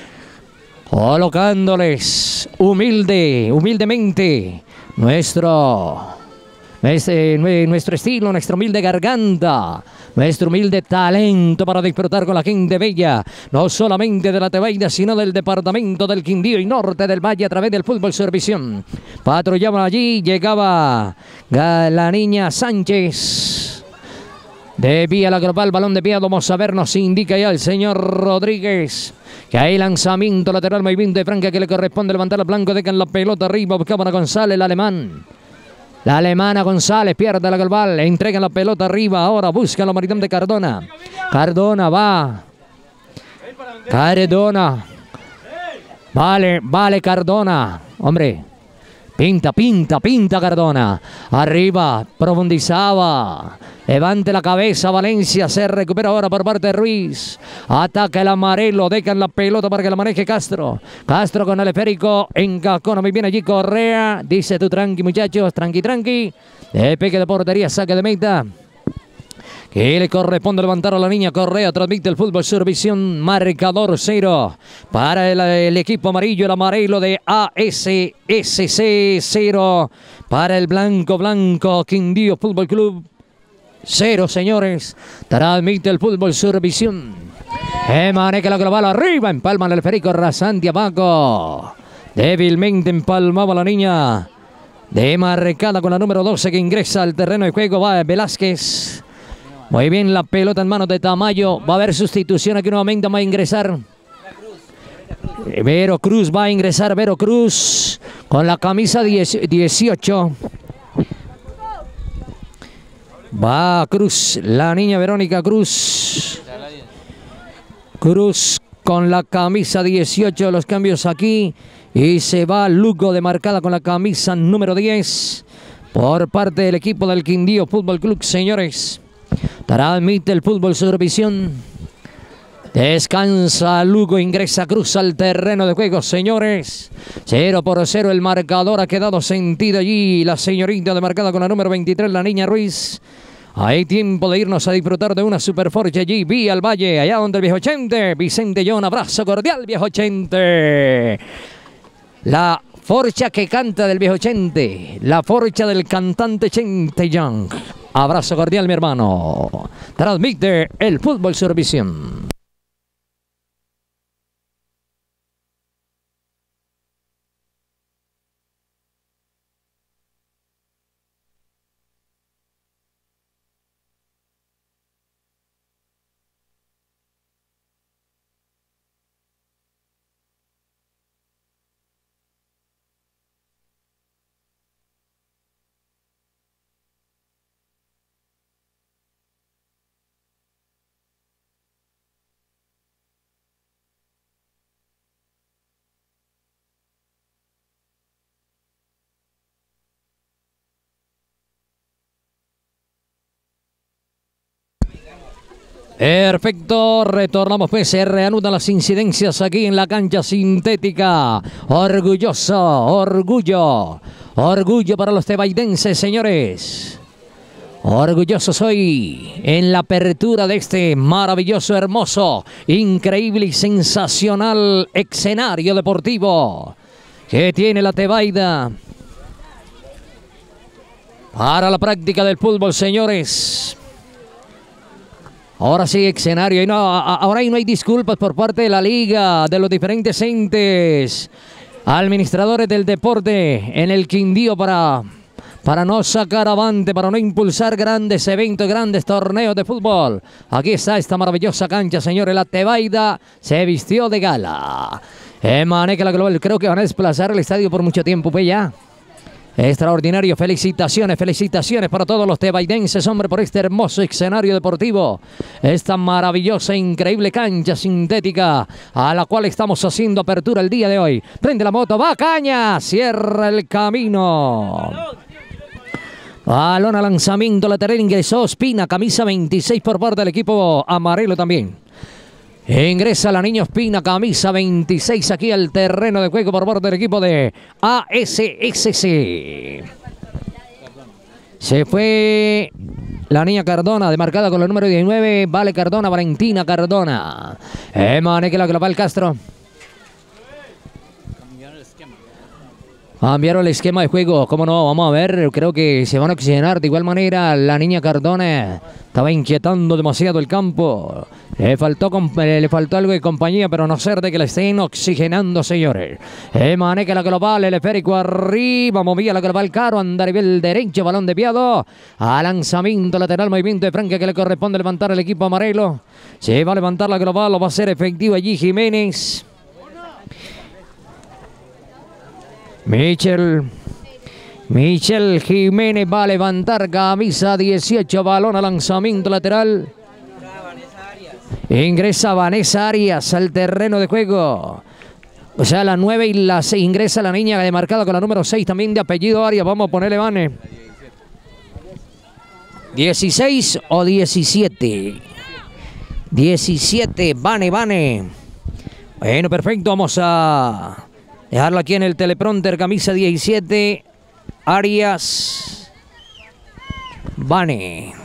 colocándoles humilde, humildemente nuestro... Este, nuestro estilo, nuestra humilde garganta, nuestro humilde talento para disfrutar con la gente bella, no solamente de La Tebaida, sino del departamento del Quindío y norte del Valle a través del fútbol Survisión. Patrullaban allí, llegaba la niña Sánchez. De vía la global, balón de pie, vamos a ver, nos indica ya el señor Rodríguez que hay lanzamiento lateral, movimiento de Franca que le corresponde levantar el blanco, dejan la pelota arriba, buscaban a González, el alemán. La alemana González pierde la global, le entregan la pelota arriba, ahora busca la maritán de Cardona. Cardona va. Cardona. Vale, vale Cardona. Hombre, pinta, pinta, pinta Cardona. Arriba, profundizaba. Levante la cabeza Valencia, se recupera ahora por parte de Ruiz. Ataca el amarelo, dejan la pelota para que la maneje Castro. Castro con el esférico, encacona muy bien allí Correa. Dice tú tranqui muchachos, tranqui, tranqui. De peque de portería, saque de meta. Que le corresponde levantar a la niña Correa. Transmite el fútbol Survisión, marcador cero. Para el, el equipo amarillo, el amarelo de A S S C cero. Para el blanco, blanco, Quindío Fútbol Club. Cero, señores. Transmite el fútbol Survisión. Maneja la global arriba. Empalma el esférico rasante abajo. Débilmente empalmaba la niña. Demarcada con la número doce que ingresa al terreno de juego. Va Velázquez. Muy bien la pelota en manos de Tamayo. Va a haber sustitución aquí nuevamente. Va a ingresar Vero Cruz. Va a ingresar Vero Cruz con la camisa dieciocho. Va Cruz, la niña Verónica Cruz. Cruz con la camisa dieciocho, los cambios aquí. Y se va Lugo demarcada con la camisa número diez. Por parte del equipo del Quindío Fútbol Club, señores. Transmite el fútbol Survisión. Descansa Lugo, ingresa Cruz al terreno de juego, señores. cero por cero el marcador, ha quedado sentido allí la señorita demarcada con la número veintitrés, la niña Ruiz. Hay tiempo de irnos a disfrutar de una Super Porsche allí, vía al Valle, allá donde el viejo Chente. Vicente Young, abrazo cordial, viejo Chente. La Forcha que canta del viejo Chente, la forcha del cantante Chente Young. Abrazo cordial, mi hermano. Transmite el fútbol Survisión. Perfecto, retornamos pues, se reanudan las incidencias aquí en la cancha sintética. Orgulloso, orgullo, orgullo para los tebaidenses, señores. Orgulloso soy en la apertura de este maravilloso, hermoso, increíble y sensacional escenario deportivo que tiene la Tebaida para la práctica del fútbol, señores. Ahora sí, escenario. Y no, ahora ahí no hay disculpas por parte de la liga, de los diferentes entes, administradores del deporte en el Quindío para, para no sacar avante, para no impulsar grandes eventos, grandes torneos de fútbol. Aquí está esta maravillosa cancha, señores. La Tebaida se vistió de gala. Eh, maneja la global. Creo que van a desplazar el estadio por mucho tiempo, pues ya. Extraordinario, felicitaciones, felicitaciones para todos los tebaidenses, hombre, por este hermoso escenario deportivo, esta maravillosa, increíble cancha sintética a la cual estamos haciendo apertura el día de hoy. Prende la moto, va Caña, cierra el camino. Balón a lanzamiento lateral, ingresó Ospina, camisa veintiséis por parte del equipo amarelo también. Ingresa la niña Ospina, camisa veintiséis aquí al terreno de juego por parte del equipo de A S S C. Se fue la niña Cardona, demarcada con el número diecinueve. Vale Cardona, Valentina Cardona. Eh, maneja la global Castro. Cambiaron el esquema de juego, cómo no, vamos a ver, creo que se van a oxigenar. De igual manera, la niña Cardona estaba inquietando demasiado el campo. Le faltó, le faltó algo de compañía, pero no ser de que le estén oxigenando, señores. Eh, maneja la global, el esférico arriba, movía la global Caro, anda a nivel derecho, balón desviado. A lanzamiento lateral, movimiento de Franca que le corresponde levantar el equipo amarelo. Se va a levantar la global, lo va a hacer efectivo allí Jiménez. Michel, Michel Jiménez va a levantar camisa dieciocho, balón a lanzamiento lateral. Ingresa Vanessa Arias al terreno de juego. O sea, la nueve y la seis. Ingresa la niña demarcada con la número seis, también de apellido Arias. Vamos a ponerle Vane. dieciséis o diecisiete. diecisiete, Vane, Vane. Bueno, perfecto, vamos a dejarlo aquí en el teleprompter, camisa diecisiete, Arias, Vane.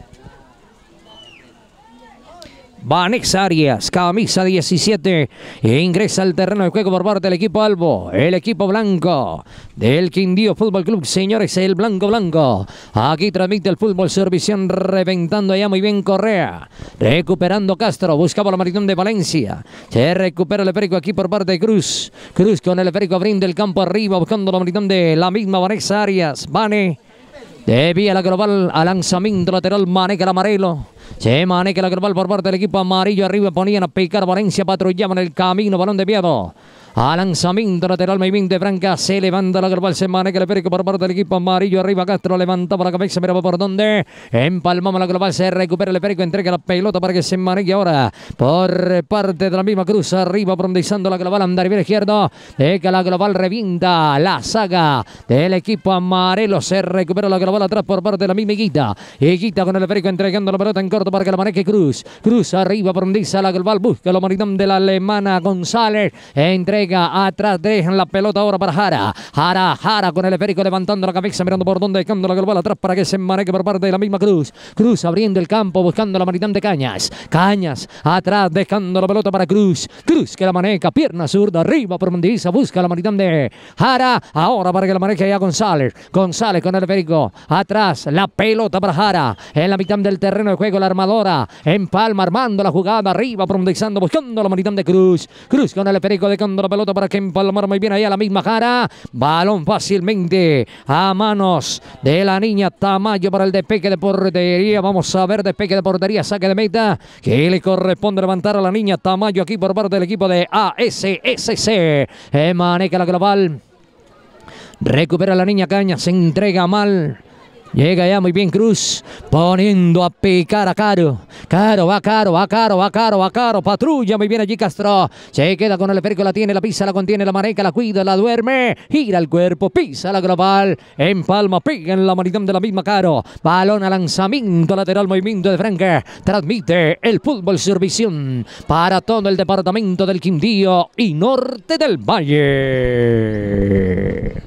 Vanessa Arias, camisa diecisiete, e ingresa al terreno de juego por parte del equipo Albo, el equipo blanco del Quindío Fútbol Club, señores, el blanco blanco. Aquí transmite el fútbol, servición reventando allá muy bien Correa, recuperando Castro, buscaba la maritón de Valencia, se recupera el esférico aquí por parte de Cruz, Cruz con el esférico abriendo el campo arriba, buscando la maritón de la misma Vanessa Arias, Vane. Debía la global a lanzamiento lateral, maneja el amarelo. Se maneja la global por parte del equipo amarillo. Arriba ponían a picar Valencia, patrullaban el camino, balón desviado. A lanzamiento lateral, movimiento de Franca, se levanta la global, se maneja el esférico por parte del equipo amarillo. Arriba Castro levantaba la cabeza, pero por dónde. Empalmamos la global, se recupera el esférico, entrega la pelota para que se maneje ahora por parte de la misma Cruz. Arriba profundizando la global, andar bien izquierdo. Deja la global, revienta la saga del equipo amarelo. Se recupera la global atrás por parte de la misma Higuita. Higuita con el esférico entregando la pelota en corto para que la maneje Cruz. Cruz arriba profundiza la global, busca la maritón de la alemana González. Entrega atrás, dejan la pelota ahora para Jara. Jara, Jara con el esférico levantando la cabeza, mirando por dónde, dejando la global atrás para que se maneje por parte de la misma Cruz. Cruz abriendo el campo, buscando la maritón de Cañas. Cañas atrás, dejando la pelota para Cruz. Cruz que la maneja, pierna zurda, arriba profundiza, busca la maritón de Jara. Ahora para que la maneje ya González. González con el esférico atrás, la pelota para Jara. En la mitad del terreno de juego, la armadora empalma, armando la jugada, arriba profundizando, buscando la maritón de Cruz. Cruz con el esférico, dejando la pelota para que empalmar muy bien ahí a la misma Jara. Balón fácilmente a manos de la niña Tamayo para el despeje de portería. Vamos a ver, despeje de portería, saque de meta que le corresponde levantar a la niña Tamayo aquí por parte del equipo de A S S C. Maneja la global. Recupera la niña Caña, se entrega mal. Llega ya muy bien Cruz, poniendo a picar a Caro. Caro, va Caro, va Caro, va Caro, va Caro. Patrulla muy bien allí Castro. Se queda con el esférico, la tiene, la pisa, la contiene, la maneja, la cuida, la duerme. Gira el cuerpo, pisa la global. Empalma, pega en la manita de la misma Caro. Balón a lanzamiento lateral, movimiento de Franca. Transmite el fútbol Survisión para todo el departamento del Quindío y norte del Valle.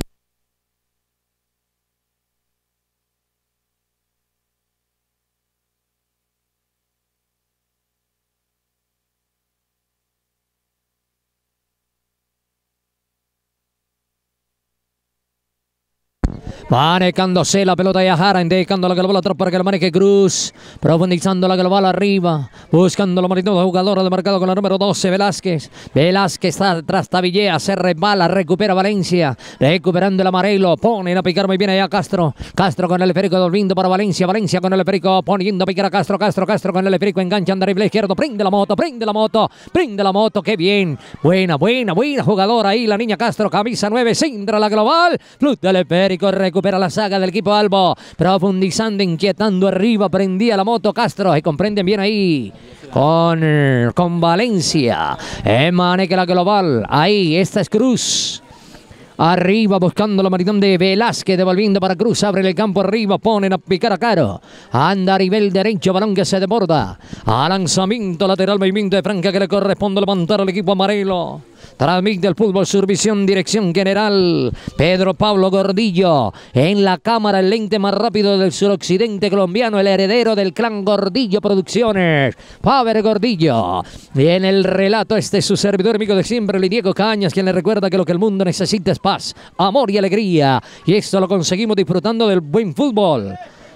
Manejándose la pelota de Jara, indicando la global atrás para que lo maneje Cruz, profundizando la global arriba, buscando la manito de jugadora de marcado con la número doce, Velázquez. Velázquez está atrás, Tavillea, se resbala, recupera Valencia, recuperando el amarelo, ponen a picar muy bien allá Castro. Castro con el esférico, volviendo para Valencia, Valencia con el esférico, poniendo a picar a Castro, Castro, Castro con el esférico, engancha, anda arriba izquierdo, prende la moto, prende la moto, prende la moto, qué bien, buena, buena, buena jugadora ahí, la niña Castro, camisa nueve, Sindra la global, fluta el esférico, recupera Recupera la saga del equipo Albo, profundizando, inquietando arriba, prendía la moto Castro, y comprenden bien ahí con, con Valencia, Emaneque la global, ahí, esta es Cruz. Arriba buscando la maritón de Velázquez, devolviendo para Cruz, abre el campo arriba, ponen a picar a Caro. Anda a nivel derecho, balón que se desborda. A lanzamiento lateral, movimiento de Franca que le corresponde levantar al equipo amarelo. Transmite el fútbol Survisión, dirección general Pedro Pablo Gordillo. En la cámara el lente más rápido del suroccidente colombiano, el heredero del clan Gordillo Producciones, Faber Gordillo. Y en el relato este es su servidor amigo de siempre, Diego Cañas, quien le recuerda que lo que el mundo necesita es paz, amor y alegría. Y esto lo conseguimos disfrutando del buen fútbol.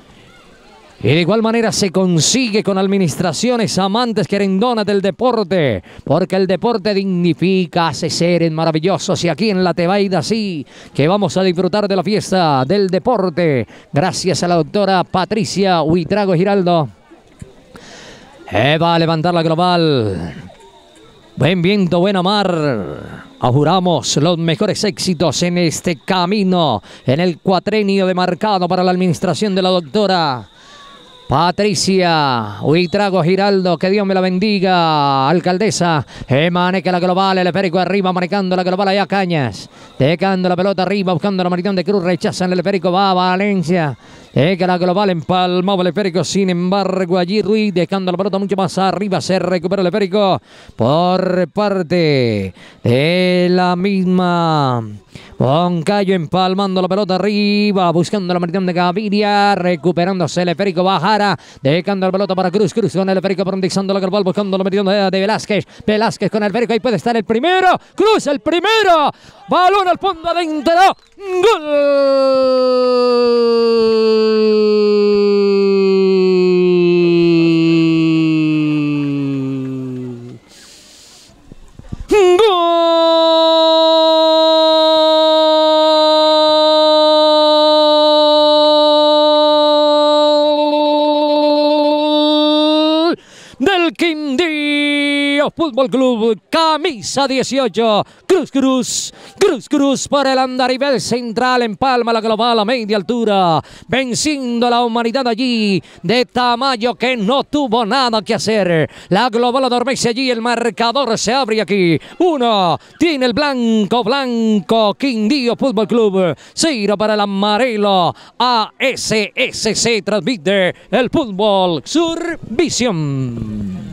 Y de igual manera se consigue con administraciones amantes querendonas del deporte, porque el deporte dignifica, hace seres maravillosos, y aquí en la Tebaida sí, que vamos a disfrutar de la fiesta del deporte, gracias a la doctora Patricia Huitrago Giraldo. Eh, va a levantar la global. Buen viento, buena mar. Auguramos los mejores éxitos en este camino, en el cuatrenio demarcado para la administración de la doctora Patricia Huitrago Giraldo, que Dios me la bendiga, alcaldesa. Emaneque la global, el esférico arriba, manejando la global allá Cañas, dejando la pelota arriba, buscando la maritón de Cruz, rechazan el esférico, va a Valencia. Deja la global, empalmado el esférico, sin embargo allí Ruiz, dejando la pelota mucho más arriba, se recupera el esférico por parte de la misma Moncayo, empalmando la pelota arriba, buscando la maritón de Gaviria, recuperándose el esférico, Bajara, dejando la pelota para Cruz, Cruz con el esférico, profundizando la global, buscando la maritón de, de Velázquez, Velázquez con el esférico, ahí puede estar el primero, Cruz el primero, balón al fondo adentro, gol. Del Quindío Fútbol Club, camisa dieciocho, Cruz Cruz, Cruz Cruz por el andarivel central, empalma la global a media altura, venciendo a la humanidad allí de Tamayo, que no tuvo nada que hacer. La global adormece allí, el marcador se abre aquí, uno, tiene el blanco, blanco, Quindío Fútbol Club, cero para el amarelo, A S S C transmite el fútbol Survisión.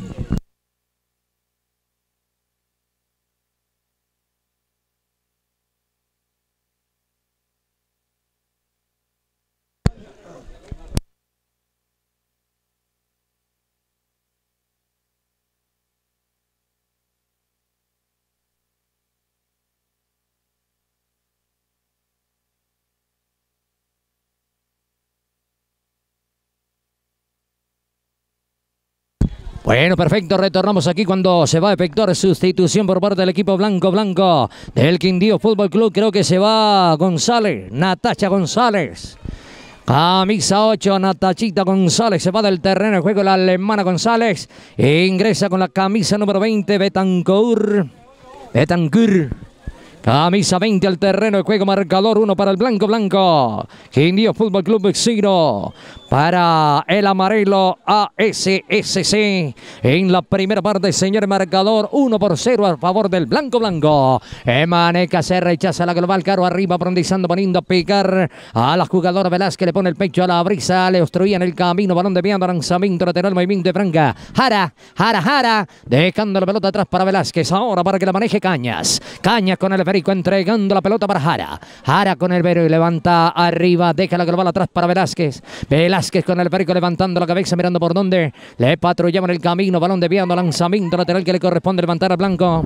Bueno, perfecto, retornamos aquí cuando se va a efectuar sustitución por parte del equipo blanco blanco del Quindío Fútbol Club. Creo que se va González, Natacha González. Camisa ocho, Natachita González, se va del terreno de juego la alemana González. E ingresa con la camisa número veinte, Betancourt. Betancourt. Camisa veinte al terreno de juego, marcador uno para el blanco blanco. Quindío Fútbol Club cero para el amarelo A S S C. En la primera parte, señor, marcador uno por cero a favor del blanco blanco. Emaneca se rechaza la global, Caro arriba, profundizando, poniendo a picar a la jugadora Velázquez, le pone el pecho a la brisa, le obstruían el camino, balón desviando, lanzamiento lateral, movimiento de Franca. Jara, Jara, Jara, dejando la pelota atrás para Velázquez, ahora para que la maneje Cañas. Cañas con el esférico, entregando la pelota para Jara. Jara con el vero y levanta arriba, deja la global atrás para Velázquez. Velázquez con el esférico, levantando la cabeza, mirando por dónde le patrullaban el camino, balón desviando, lanzamiento lateral que le corresponde levantar al blanco.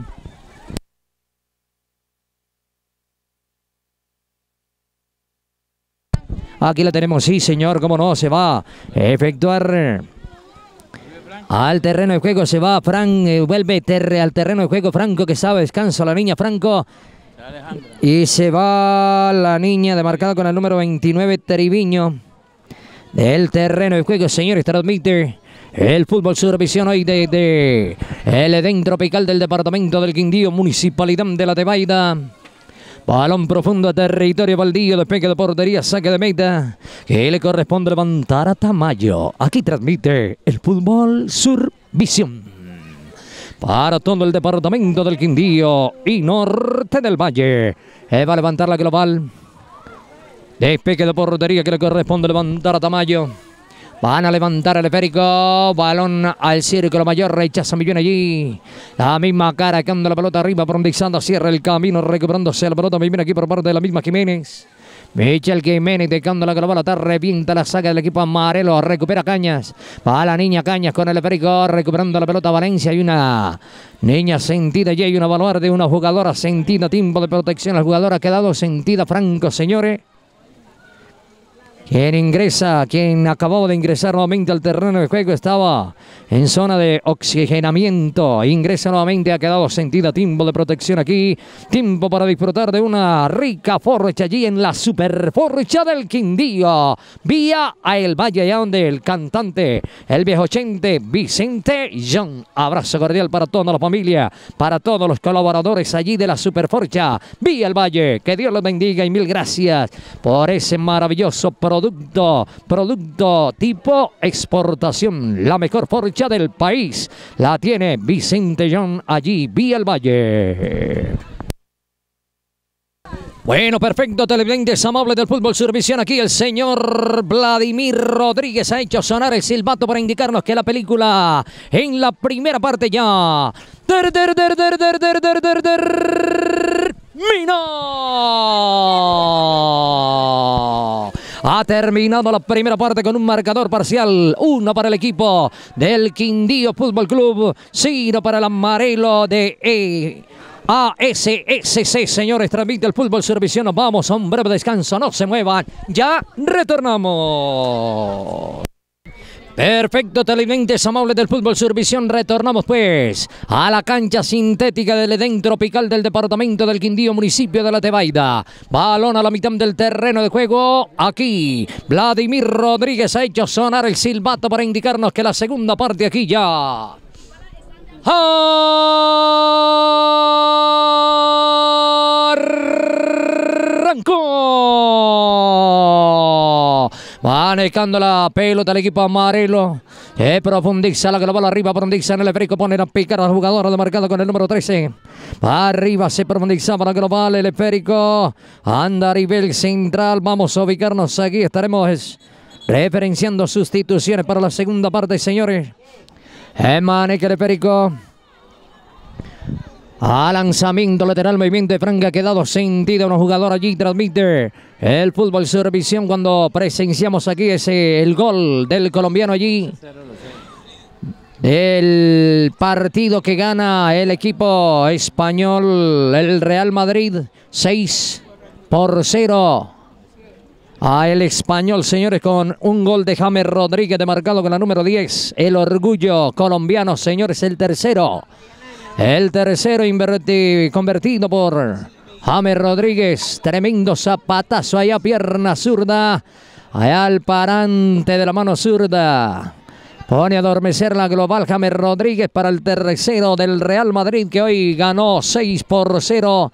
Aquí la tenemos, sí señor, cómo no, se va a efectuar al terreno de juego, se va Fran, eh, vuelve terre, al terreno de juego Franco, que sabe, descansa la niña Franco. Y se va la niña demarcada con el número veintinueve, Triviño, del terreno de juego, señores, transmite el Fútbol Survisión hoy de, de el Edén Tropical del departamento del Quindío, Municipalidad de la Tebaida. Balón profundo a territorio baldío, despegue de portería, saque de meta, que le corresponde levantar a Tamayo. Aquí transmite el Fútbol Survisión para todo el departamento del Quindío y norte del Valle. Eh, va a levantar la global. Despegue de portería que le corresponde levantar a Tamayo. Van a levantar el esférico, balón al círculo mayor, rechaza Millón allí. La misma cara, cambia la pelota arriba, profundizando, cierra el camino, recuperándose la pelota, viene aquí por parte de la misma Jiménez. Michel Jiménez dejando la global, atrás, revienta la saga del equipo amarelo, recupera Cañas. Va la niña Cañas con el esférico, recuperando la pelota Valencia. Hay una niña sentida y hay una baluarte, una jugadora sentida, tiempo de protección. La jugadora ha quedado sentida, Franco, señores. Quien ingresa, quien acabó de ingresar nuevamente al terreno de juego, estaba en zona de oxigenamiento. Ingresa nuevamente, ha quedado sentida, tiempo de protección aquí. Tiempo para disfrutar de una rica forcha allí en la super forcha del Quindío. Vía a El Valle, allá donde el cantante, el viejo chente Vicente John. Abrazo cordial para toda la familia, para todos los colaboradores allí de la super forcha. Vía El Valle, que Dios los bendiga y mil gracias por ese maravilloso producto. Producto, producto tipo exportación, la mejor forcha del país, la tiene Vicente John allí, vía El Valle. Bueno, perfecto, televidentes amables del Fútbol Survisión, aquí el señor Vladimir Rodríguez ha hecho sonar el silbato para indicarnos que la película en la primera parte ya der, der, der, der, der, der, der, der, der, ¡Mino! Ha terminado la primera parte con un marcador parcial. Uno para el equipo del Quindío Fútbol Club. Cero para el amarelo de E. A S S C, señores, transmite el Fútbol Survisión. Nos vamos a un breve descanso. No se muevan. Ya retornamos. Perfecto, televidentes amables del Fútbol Survisión, retornamos pues a la cancha sintética del Edén Tropical del departamento del Quindío, municipio de la Tebaida. Balón a la mitad del terreno de juego. Aquí Vladimir Rodríguez ha hecho sonar el silbato para indicarnos que la segunda parte aquí ya arrancó. Manejando la pelota al equipo amarelo. Eh, profundiza la global arriba, profundiza en el esférico, pone a picar a la jugadora de marcado con el número trece. Arriba se profundizaba la global, el esférico. Anda a nivel central, vamos a ubicarnos aquí. Estaremos referenciando sustituciones para la segunda parte, señores. Eh, maneja el esférico. A lanzamiento lateral, movimiento de Franca, ha quedado sentida una jugadora allí, transmite el Fútbol Survisión cuando presenciamos aquí ese el gol del colombiano allí. El partido que gana el equipo español, el Real Madrid, seis por cero. A el Español, señores, con un gol de James Rodríguez de marcado con la número diez. El orgullo colombiano, señores, el tercero. El tercero inverti, convertido por James Rodríguez. Tremendo zapatazo allá, pierna zurda. Allá al parante de la mano zurda. Pone a adormecer la global James Rodríguez para el tercero del Real Madrid, que hoy ganó seis por cero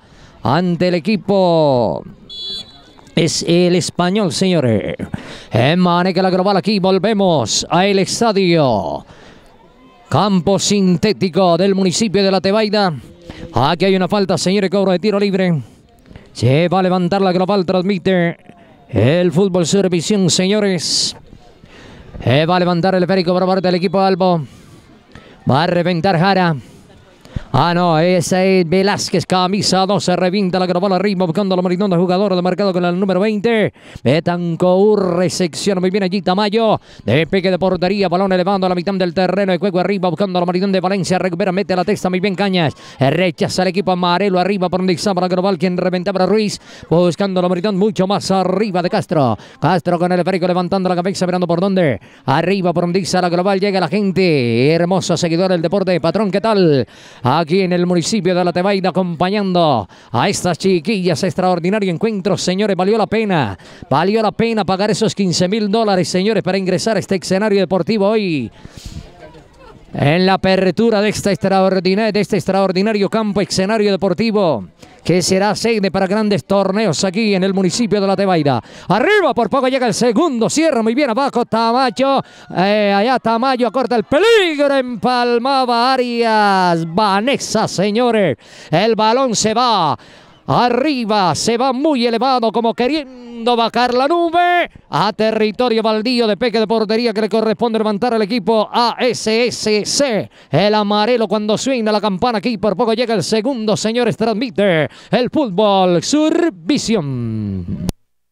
ante el equipo. Es el Español, señores. Maneja la global aquí. Volvemos al estadio. Campo sintético del municipio de La Tebaida. Aquí hay una falta, señores. Cobro de tiro libre. Se va a levantar la global. Transmite el Fútbol Survisión, señores. Se va a levantar el esférico por parte del equipo Albo. Va a reventar Jara. Ah, no, esa es Velázquez, camisa doce, revienta la global arriba, buscando la maritón de jugador de marcado con el número veinte. Betancourt, recepciona muy bien allí Tamayo, de peque de portería, balón elevando a la mitad del terreno, de juego arriba, buscando la maritón de Valencia, recupera, mete la testa muy bien Cañas, rechaza el equipo amarelo arriba, por donde la global, quien reventaba a Ruiz, buscando la maritón mucho más arriba de Castro. Castro con el esférico levantando la cabeza, mirando por dónde, arriba por donde la global, llega la gente, hermoso seguidor del deporte. Patrón, ¿qué tal? Aquí en el municipio de La Tebaida, acompañando a estas chiquillas. Extraordinario encuentro, señores. Valió la pena, valió la pena pagar esos quince mil dólares, señores, para ingresar a este escenario deportivo hoy. En la apertura de, esta extraordinaria, de este extraordinario campo escenario deportivo, que será sede para grandes torneos aquí en el municipio de La Tebaida. Arriba, por poco llega el segundo, cierra muy bien abajo Tamayo, eh, allá Tamayo acorta el peligro, empalmaba Arias, Vanessa, señores, el balón se va arriba, se va muy elevado como queriendo bajar la nube a territorio baldío de peque de portería, que le corresponde levantar al equipo A S S C. El amarelo cuando suena la campana aquí, por poco llega el segundo, señores, transmite el Fútbol Survisión.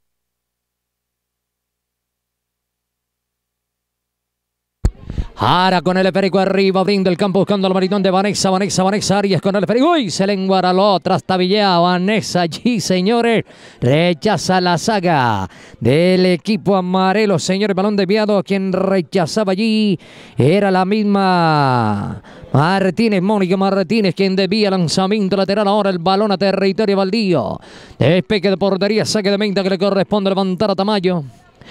Jara con el esférico arriba, brinda el campo buscando al maritón de Vanessa, Vanessa, Vanessa Arias con el esférico. Uy, se le enguaraló, trastabillea Vanessa allí, señores. Rechaza la saga del equipo amarelo, señores. Balón desviado, quien rechazaba allí era la misma Martínez, Mónica Martínez, quien desvía lanzamiento lateral. Ahora el balón a territorio baldío. Despeque de portería, saque de meta que le corresponde levantar a Tamayo.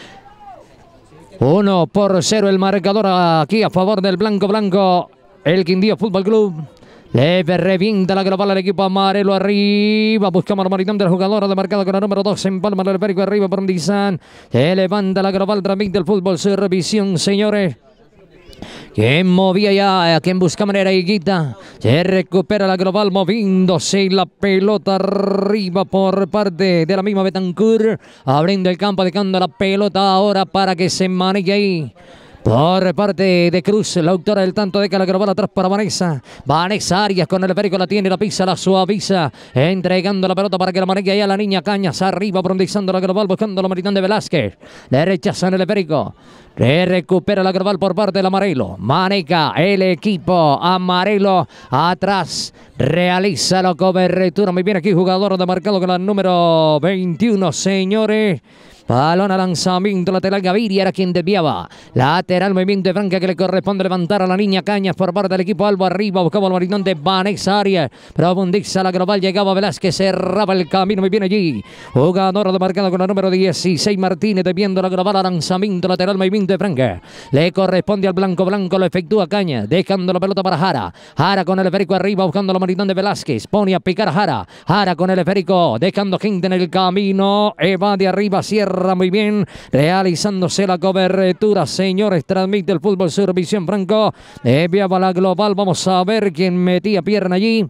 Uno por cero el marcador aquí a favor del blanco blanco. El Quindío Fútbol Club. Le revienta la global al equipo amarelo arriba. Buscamos la maritón del jugador de marcado con el número dos. Empalma el esférico arriba por Dizan. Se levanta la global, transmite el Fútbol Survisión, señores. Quien movía ya, a quien buscaba era Higuita. Se recupera la global moviéndose y la pelota arriba por parte de la misma Betancourt. Abriendo el campo, dejando la pelota ahora para que se maneje ahí. Por parte de Cruz, la autora del tanto, deja la global atrás para Vanessa. Vanessa Arias con el esférico, la tiene, la pisa, la suaviza. Entregando la pelota para que la maneje ahí a la niña Cañas. Arriba, profundizando la global, buscando la maritón de Velázquez. Le rechazan el esférico. Le recupera la global por parte del amarelo. Maneja el equipo amarelo. Atrás realiza la cobertura. Muy bien aquí, jugador de marcado con el número veintiuno, señores. Balón a lanzamiento lateral, Gaviria era quien desviaba. Lateral, movimiento de Franca que le corresponde levantar a la niña Cañas por parte del equipo Albo arriba. Buscaba el maritón de Vanessa Arias. Profundiza la global, llegaba Velázquez, cerraba el camino muy bien allí. Jugador de marcado con el número dieciséis, Martínez, desviando la global a lanzamiento lateral, movimiento de Franca. Le corresponde al blanco blanco, lo efectúa Cañas, dejando la pelota para Jara. Jara con el esférico arriba, buscando la maritón de Velázquez. Pone a picar a Jara. Jara con el esférico, dejando gente en el camino. Eva de arriba, cierra muy bien, realizándose la cobertura, señores. Transmite el Fútbol Survisión Franco. Enviaba la global. Vamos a ver quién metía pierna allí.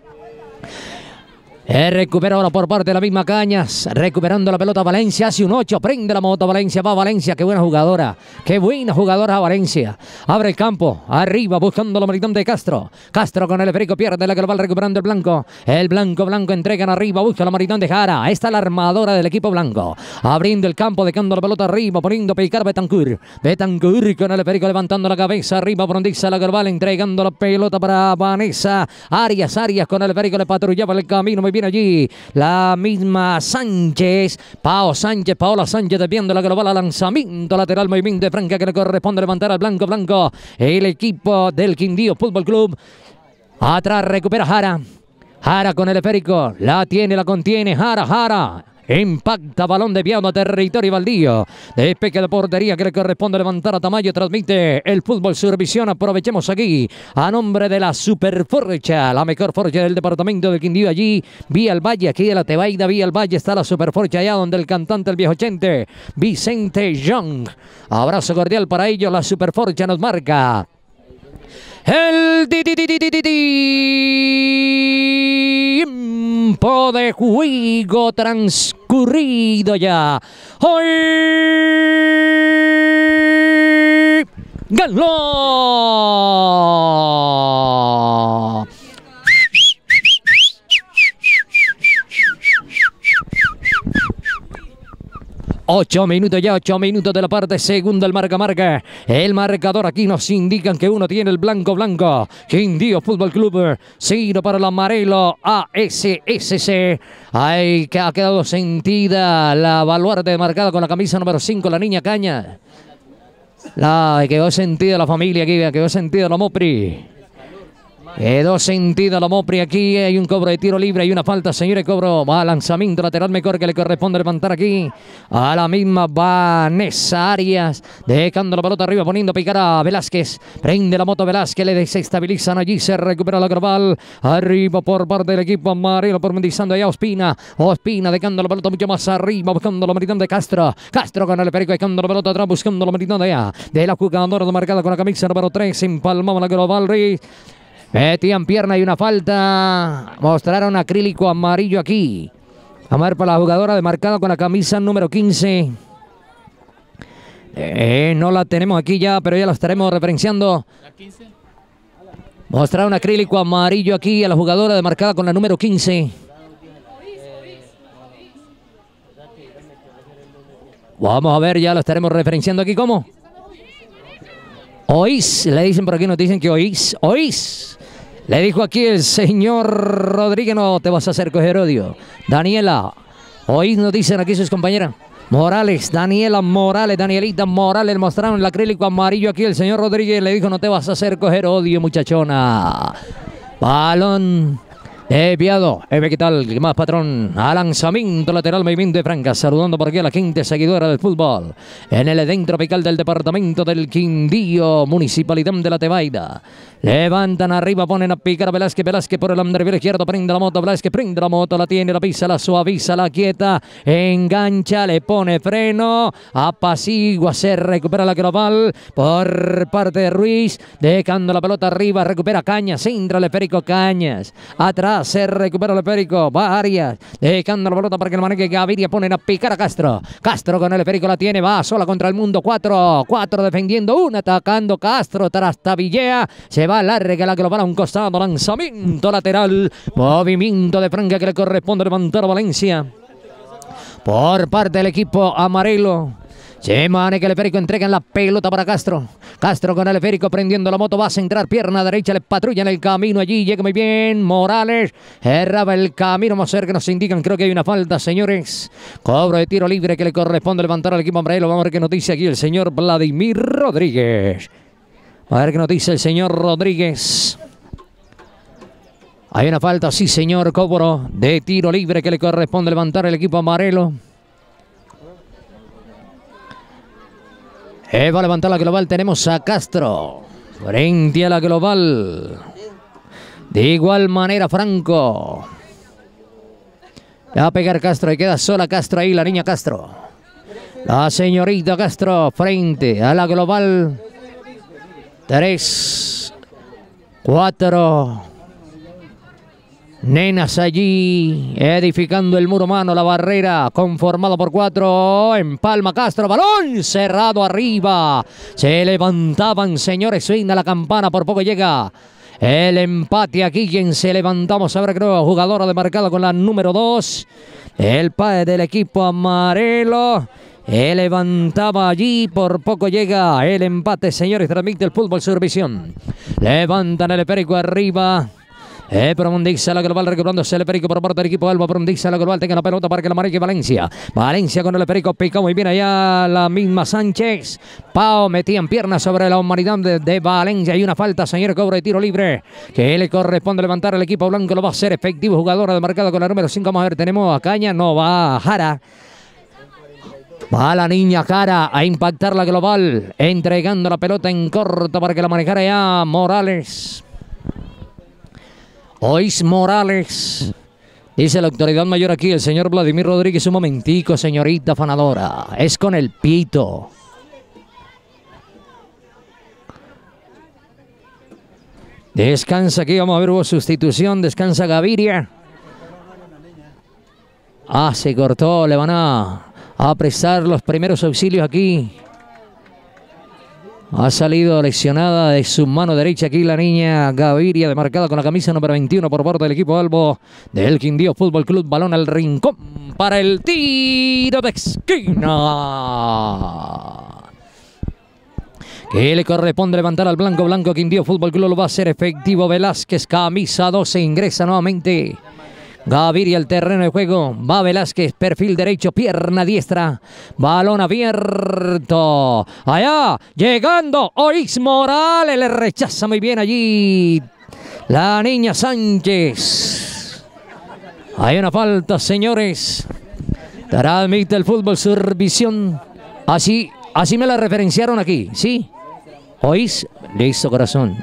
Eh, recupera ahora por parte de la misma Cañas, recuperando la pelota Valencia, hace un ocho, prende la moto Valencia, va Valencia, qué buena jugadora, qué buena jugadora Valencia, abre el campo, arriba buscando la maritón de Castro, Castro con el esférico, pierde la global, recuperando el blanco, el blanco blanco entregan arriba, busca la maritón de Jara, esta es la armadora del equipo blanco, abriendo el campo, dejando la pelota arriba, poniendo a picar Betancourt, Betancourt con el esférico, levantando la cabeza arriba, prondiza la global, entregando la pelota para Vanessa Arias, Arias con el esférico, le patrullaba el camino, muy bien allí, la misma Sánchez, Pao Sánchez, Paola Sánchez desviando la global, lanzamiento lateral, movimiento de Franca que le corresponde levantar al blanco blanco, el equipo del Quindío Fútbol Club. Atrás recupera Jara, Jara con el esférico, la tiene, la contiene, Jara, Jara. Impacta balón desviado a territorio baldío. Despeje de portería que le corresponde levantar a Tamayo. Transmite el Fútbol Survisión. Aprovechemos aquí a nombre de la Super Forcha, la mejor forcha del departamento del Quindío. Allí, vía el Valle, aquí de la Tebaida, vía el Valle está la Super Forcha, allá donde el cantante, el viejo Chente, Vicente Young. Abrazo cordial para ellos. La Super Forcha nos marca el tiempo de juego transcurrido ya. ¡Hoy! ¡Ganó! Ocho minutos ya, ocho minutos de la parte segunda, el marca marca. El marcador aquí nos indican que uno tiene el blanco blanco. Quindío Fútbol Club, cero para el amarelo A S S C. Ay, que ha quedado sentida la baluarte marcada con la camisa número cinco, la niña Caña. La quedó sentida la familia aquí, quedó sentida la Mopri. Quedó sentida la Mopri aquí. Hay un cobro de tiro libre. Hay una falta, señores. Cobro. Va a lanzamiento lateral mejor que le corresponde levantar aquí a la misma Vanessa Arias. Dejando la pelota arriba, poniendo a picar a Velázquez. Prende la moto Velázquez. Le desestabilizan allí. Se recupera la global. Arriba por parte del equipo amarillo. Por Mendizando allá Ospina. Ospina dejando la pelota mucho más arriba. Buscando la meritón de Castro. Castro con el perico. Dejando la pelota atrás. Buscando la meritón de allá. De la jugadora marcada con la camisa número tres. Empalmaba la global. Metían pierna y una falta. Mostraron acrílico amarillo aquí. A ver para la jugadora de marcada con la camisa número quince. Eh, no la tenemos aquí ya, pero ya la estaremos referenciando. Mostraron acrílico amarillo aquí a la jugadora de marcada con la número quince. Vamos a ver, ya la estaremos referenciando aquí. ¿Cómo? Oís, le dicen por aquí, nos dicen que oís. Oís. Le dijo aquí el señor Rodríguez, no te vas a hacer coger odio. Daniela, oís, nos dicen aquí sus compañeras. Morales, Daniela Morales, Danielita Morales, mostraron el acrílico amarillo aquí. El señor Rodríguez le dijo, no te vas a hacer coger odio, muchachona. Balón desviado. Eh, ¿Qué tal? ¿Qué más, patrón? A lanzamiento lateral, movimiento de Franca. Saludando por aquí a la gente seguidora del fútbol. En el Edén tropical del departamento del Quindío, municipalidad de la Tebaida. Levantan arriba, ponen a picar a Velázquez. Velázquez por el andrevio izquierdo. Prende la moto. Velázquez prende la moto. La tiene, la pisa, la suaviza, la quieta. Engancha, le pone freno. Apacigua, se recupera la global por parte de Ruiz. Dejando la pelota arriba. Recupera Cañas. Entra el esférico Cañas. Atrás se recupera el esférico. Va Arias. Dejando la pelota para que el maneje Gaviria. Ponen a picar a Castro. Castro con el esférico la tiene. Va sola contra el mundo. Cuatro. Cuatro defendiendo. Una atacando Castro. Trastabillea. Se va larga la global a un costado. Lanzamiento lateral. Movimiento de Franca que le corresponde levantar a Valencia. Por parte del equipo amarelo. Se maneja el esférico, entregan la pelota para Castro. Castro con el esférico prendiendo la moto, va a centrar pierna derecha, le patrulla en el camino allí, llega muy bien. Morales erraba el camino, vamos a ver que nos indican, creo que hay una falta, señores. Cobro de tiro libre que le corresponde levantar al equipo amarelo. Vamos a ver qué nos dice aquí el señor Vladimir Rodríguez. A ver qué nos dice el señor Rodríguez. Hay una falta, sí señor, cobro de tiro libre que le corresponde levantar el equipo amarelo. Eh, va a levantar la global, tenemos a Castro frente a la global. De igual manera Franco. Le va a pegar Castro y queda sola Castro ahí, la niña Castro. La señorita Castro frente a la global. Tres, cuatro nenas allí edificando el muro humano, la barrera conformado por cuatro. Empalma Castro, balón cerrado arriba. Se levantaban, señores, suena la campana, por poco llega el empate aquí. Quien se levantamos ahora, creo, jugadora de marcado con la número dos. El padre del equipo amarelo. Él levantaba allí, por poco llega el empate, señores. Transmite el Fútbol Survisión. Levantan el esférico arriba. Eh, profundiza la global, recuperándose el Perico por parte del equipo Alba. Profundiza la global, tenga la pelota para que la marque Valencia. Valencia con el Perico, pica muy bien allá la misma Sánchez. Pau metía en piernas sobre la humanidad de, de Valencia. Hay una falta, señor, cobro de tiro libre que le corresponde levantar al equipo blanco. Lo va a hacer efectivo, jugadora de marcado con la número cinco. Vamos a ver, tenemos a Caña, no va a Jara. Va la niña Jara a impactar la global, entregando la pelota en corto para que la manejara ya Morales. Ois Morales. Dice la autoridad mayor aquí, el señor Vladimir Rodríguez. Un momentico, señorita afanadora. Es con el pito. Descansa aquí, vamos a ver, hubo sustitución. Descansa Gaviria. Ah, se cortó, le van a... a prestar los primeros auxilios aquí. Ha salido lesionada de su mano derecha aquí la niña Gaviria, demarcada con la camisa número veintiuno por parte del equipo Albo del Quindío Fútbol Club. Balón al rincón para el tiro de esquina, que le corresponde levantar al blanco. Blanco Quindío Fútbol Club lo va a hacer efectivo. Velázquez, camisa doce, ingresa nuevamente Gaviria al terreno de juego. Va Velázquez, perfil derecho, pierna diestra. Balón abierto. Allá, llegando Ois Morales. Le rechaza muy bien allí la niña Sánchez. Hay una falta, señores. Transmite el fútbol Survisión. Así, así me la referenciaron aquí, ¿sí? Ois, listo, corazón.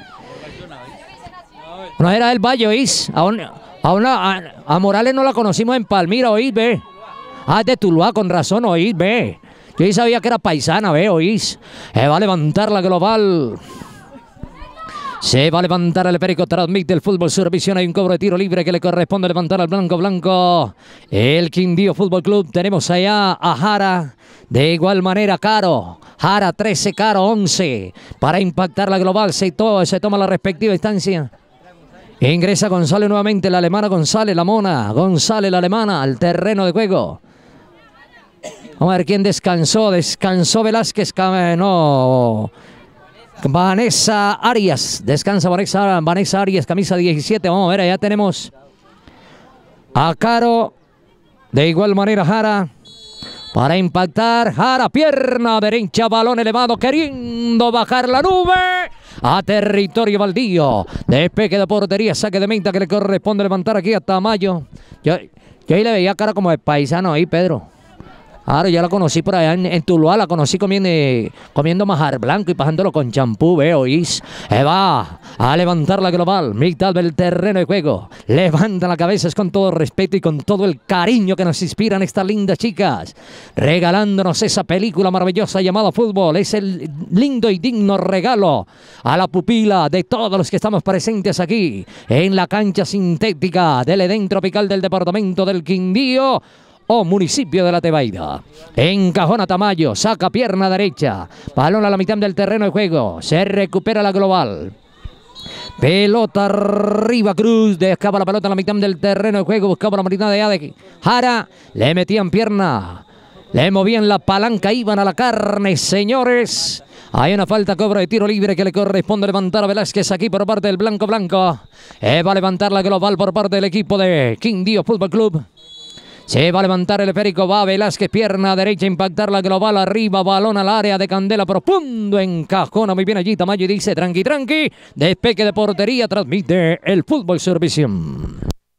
No era el Valle, Ois. Aún... A, una, a, a Morales no la conocimos en Palmira, oís, ve. Ah, de Tuluá, con razón, oís, ve. Yo ya sabía que era paisana, ve, oís. Se va a levantar la global. Se va a levantar el Perico, transmite el fútbol Survisión. Hay un cobro de tiro libre que le corresponde levantar al blanco, blanco. El Quindío Fútbol Club. Tenemos allá a Jara. De igual manera, Caro. Jara trece, Caro once. Para impactar la global, se, to se toma la respectiva instancia. Ingresa González nuevamente, la alemana González, la mona. González, la alemana, al terreno de juego. Vamos a ver quién descansó. Descansó Velázquez, no. Vanessa Arias. Descansa Vanessa, Vanessa Arias, camisa diecisiete. Vamos a ver, allá tenemos a Caro. De igual manera, Jara. Para impactar, Jara, pierna derecha, balón elevado, queriendo bajar la nube. A territorio baldío. Despegue de portería, saque de meta que le corresponde levantar aquí a Tamayo. Yo, yo ahí le veía cara como de paisano ahí, Pedro. Ahora ya la conocí por allá en, en Tuluá, la conocí comiendo, comiendo majar blanco y pasándolo con champú, veo, oís. Eh, va a levantar la global, mitad del terreno de juego. Levanta la cabeza, es con todo respeto y con todo el cariño que nos inspiran estas lindas chicas. Regalándonos esa película maravillosa llamada fútbol. Es el lindo y digno regalo a la pupila de todos los que estamos presentes aquí en la cancha sintética del Edén Tropical del departamento del Quindío o municipio de la Tebaida. Encajona Tamayo, saca pierna derecha, balón a la mitad del terreno de juego, se recupera la global. Pelota arriba, Cruz, dejaba la pelota a la mitad del terreno de juego, buscaba la mitad de Ade. Jara, le metían pierna, le movían la palanca, iban a la carne, señores. Hay una falta, cobro de tiro libre que le corresponde levantar a Velázquez aquí por parte del blanco blanco. Eh, va a levantar la global por parte del equipo de Quindío Fútbol Club. Se va a levantar el Perico, va Velázquez, pierna derecha, impactar la global arriba, balón al área de Candela, profundo, encajona muy bien allí Tamayo y dice tranqui, tranqui, despegue de portería, transmite el fútbol Survisión.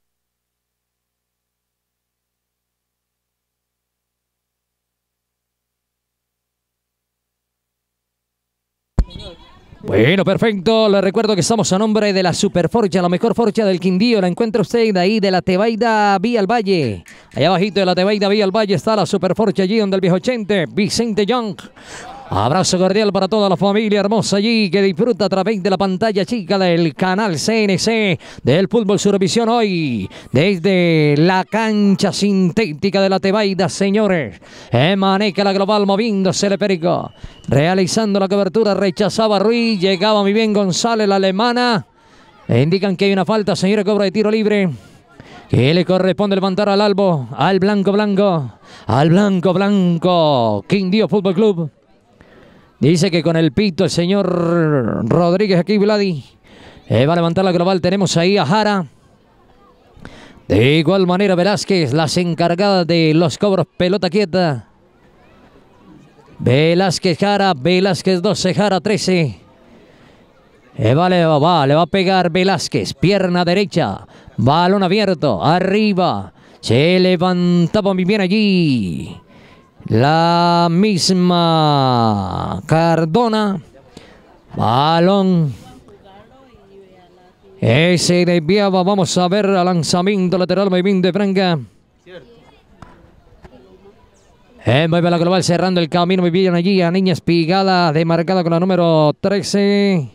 Bueno, perfecto. Le recuerdo que estamos a nombre de la Superforcha, la mejor forcha del Quindío. La encuentra usted ahí de la Tebaida Vía al Valle. Allá abajito de la Tebaida Vía al Valle está la Superforcha, allí donde el viejo Chente, Vicente Young. Abrazo cordial para toda la familia hermosa allí que disfruta a través de la pantalla chica del canal C N C del Fútbol Survisión hoy desde la cancha sintética de la Tebaida, señores. Emaneca la global moviéndose el Perico, realizando la cobertura, rechazaba Ruiz, llegaba muy bien González, la alemana. E indican que hay una falta, señores, cobra de tiro libre que le corresponde levantar al Albo, al blanco blanco, al blanco blanco, Quindío Fútbol Club. Dice que con el pito el señor Rodríguez aquí, Vladi. Eh, va a levantar la global, tenemos ahí a Jara. De igual manera Velázquez, las encargadas de los cobros, pelota quieta. Velázquez, Jara, Velázquez doce, Jara trece. Eh, vale, va, va, le va a pegar Velázquez, pierna derecha, balón abierto, arriba. Se levantaba muy bien allí la misma Cardona. Balón. Ese desviaba, vamos a ver, al lanzamiento lateral, muy bien de Franca. Eh, mueve la global cerrando el camino, muy bien allí a Niña Espigada, demarcada con la número trece.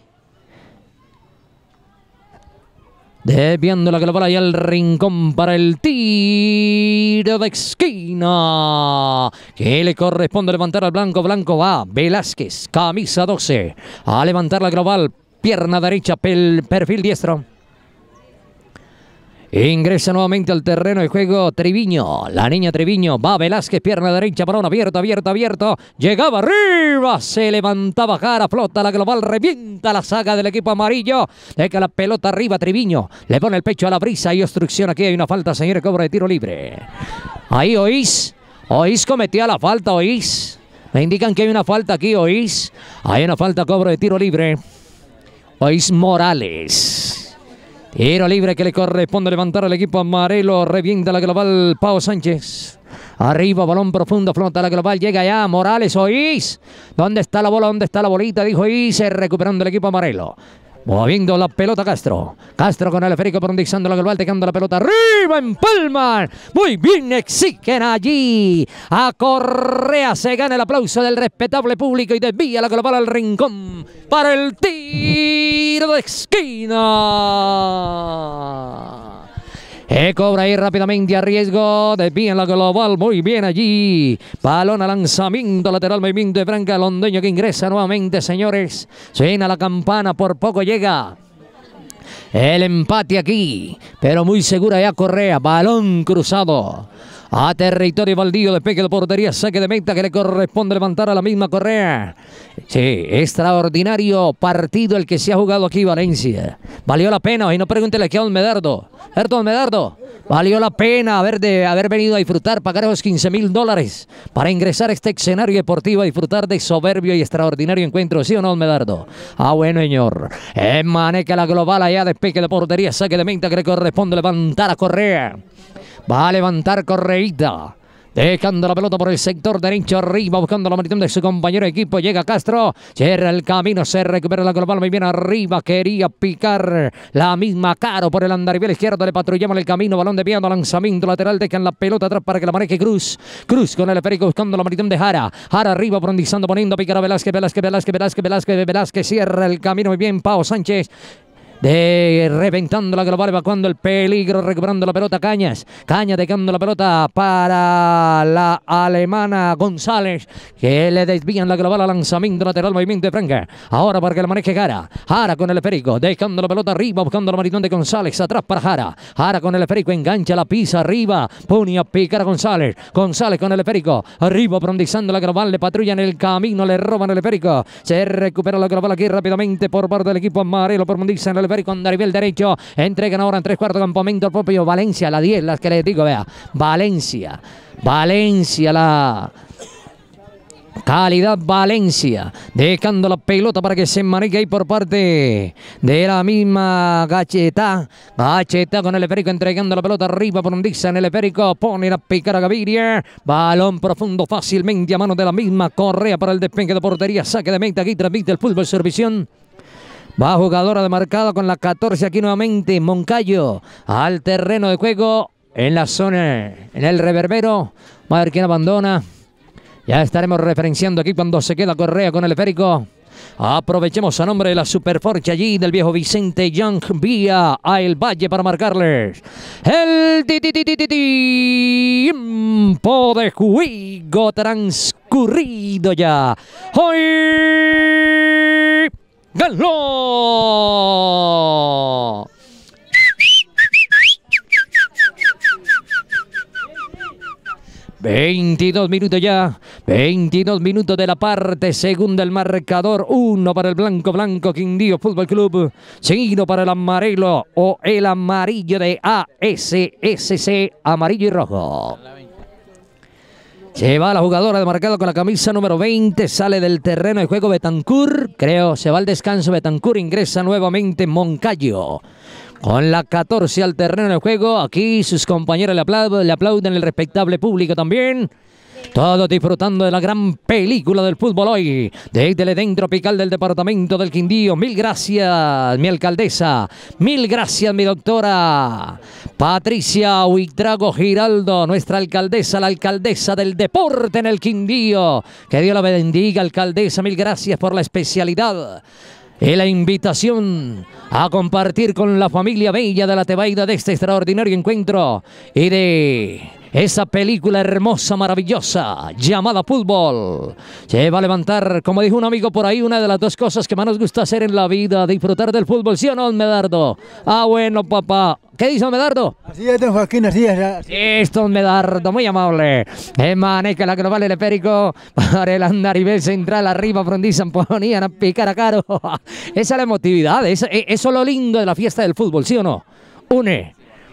Desviando la global ahí al rincón para el tiro de esquina. Que le corresponde levantar al blanco. Blanco va Velázquez, camisa doce. A levantar la global. Pierna derecha, pel, perfil diestro. Ingresa nuevamente al terreno de juego Triviño. La niña Triviño va Velázquez, pierna derecha, balón abierto, abierto, abierto. Llegaba arriba, se levantaba Jara, flota la global, revienta la saga del equipo amarillo. Deja la pelota arriba Triviño. Le pone el pecho a la brisa y obstrucción. Aquí hay una falta, señor, cobro de tiro libre. Ahí oís. Oís cometía la falta, oís. Me indican que hay una falta aquí, oís. Hay una falta, cobro de tiro libre. Oís Morales. Tiro libre que le corresponde levantar al equipo amarelo. Revienta la global Pau Sánchez. Arriba, balón profundo, flota la global. Llega ya Morales, oís. ¿Dónde está la bola? ¿Dónde está la bolita? Dijo Oís, recuperando el equipo amarelo. Moviendo la pelota Castro. Castro con el esférico profundizando la global, tocando la pelota arriba en Palma. Muy bien, exigen allí. A Correa se gana el aplauso del respetable público y desvía la global al rincón para el tiro de esquina. E cobra ahí rápidamente a riesgo. Desvían la global. Muy bien allí. Balón a lanzamiento lateral. Movimiento de Franca Londoño que ingresa nuevamente, señores. Suena la campana. Por poco llega el empate aquí. Pero muy segura ya Correa. Balón cruzado a territorio baldío, despegue de portería, saque de meta que le corresponde levantar a la misma Correa. Sí, extraordinario partido el que se ha jugado aquí Valencia. Valió la pena, y no pregúntele aquí a Don Medardo. Don Medardo, valió la pena haber, de, haber venido a disfrutar, pagar esos quince mil dólares para ingresar a este escenario deportivo, a disfrutar de soberbio y extraordinario encuentro, ¿sí o no, Don Medardo? Ah, bueno, señor. En maneca la global allá, despegue de portería, saque de meta que le corresponde levantar a Correa. Va a levantar Correita. Dejando la pelota por el sector derecho arriba, buscando la maritón de su compañero de equipo. Llega Castro, cierra el camino, se recupera la global muy bien arriba. Quería picar la misma Caro por el andarivel izquierdo. Le patrullamos el camino, balón desviando, lanzamiento lateral. Dejan la pelota atrás para que la maneje Cruz. Cruz con el esférico buscando la maritón de Jara. Jara arriba, profundizando, poniendo a picar a Velázquez, Velázquez, Velázquez, Velázquez, Velázquez, Velázquez. Cierra el camino muy bien, Pau Sánchez. De reventando la global, evacuando el peligro, recuperando la pelota Cañas. Cañas dejando la pelota para la alemana González, que le desvían la global al lanzamiento lateral, movimiento de Franca. Ahora para que la maneje Jara. Jara con el esférico, dejando la pelota arriba, buscando la maritón de González, atrás para Jara. Jara con el esférico, engancha la pisa arriba, pone a picar a González. González con el esférico, arriba, profundizando la global, le patrullan el camino, le roban el esférico. Se recupera la global aquí rápidamente por parte del equipo amarelo, profundizan el con nivel derecho, entregan ahora en tres cuartos campamento al propio Valencia, la diez, las que les digo, vea, Valencia, Valencia, la calidad Valencia, dejando la pelota para que se maneje ahí por parte de la misma Gacheta. Gacheta con el esférico entregando la pelota arriba, profundiza en el esférico, pone a picar a Gaviria, balón profundo fácilmente a mano de la misma Correa para el despegue de portería, saque de meta, aquí transmite el fútbol servición. Va jugadora de marcado con la catorce aquí nuevamente, Moncayo, al terreno de juego, en la zona, en el reverbero. Va a ver quién abandona. Ya estaremos referenciando aquí cuando se queda Correa con el esférico. Aprovechemos a nombre de la Superforcha allí del viejo Vicente Young vía a El Valle para marcarles el tiempo de juego transcurrido ya. ¡Hoy! ¡Ganó! veintidós minutos ya veintidós minutos de la parte segunda, el marcador, uno para el blanco blanco Quindío Fútbol Club, seguido para el amarelo o el amarillo de A S S C, amarillo y rojo. Se va la jugadora de marcado con la camisa número veinte, sale del terreno de juego Betancur, creo, se va al descanso Betancur, ingresa nuevamente Moncayo. Con la catorce al terreno de juego, aquí sus compañeros le aplauden, le aplauden el respetable público también. Todos disfrutando de la gran película del fútbol hoy, desde el Edén tropical del departamento del Quindío. Mil gracias, mi alcaldesa. Mil gracias, mi doctora Patricia Huitrago Giraldo, nuestra alcaldesa, la alcaldesa del deporte en el Quindío. Que Dios la bendiga, alcaldesa. Mil gracias por la especialidad y la invitación a compartir con la familia bella de la Tebaida de este extraordinario encuentro y de esa película hermosa, maravillosa, llamada fútbol. Se va a levantar, como dijo un amigo por ahí, una de las dos cosas que más nos gusta hacer en la vida, disfrutar del fútbol, ¿sí o no, Medardo? Ah, bueno, papá. ¿Qué dice Medardo? Así es, don Joaquín, así es. Así es, don Medardo, muy amable. Maneca la global el esférico para el andarivel central arriba, Frondizan, ponían a picar a Caro. Esa es la emotividad, eso, eso es lo lindo de la fiesta del fútbol, ¿sí o no? Une.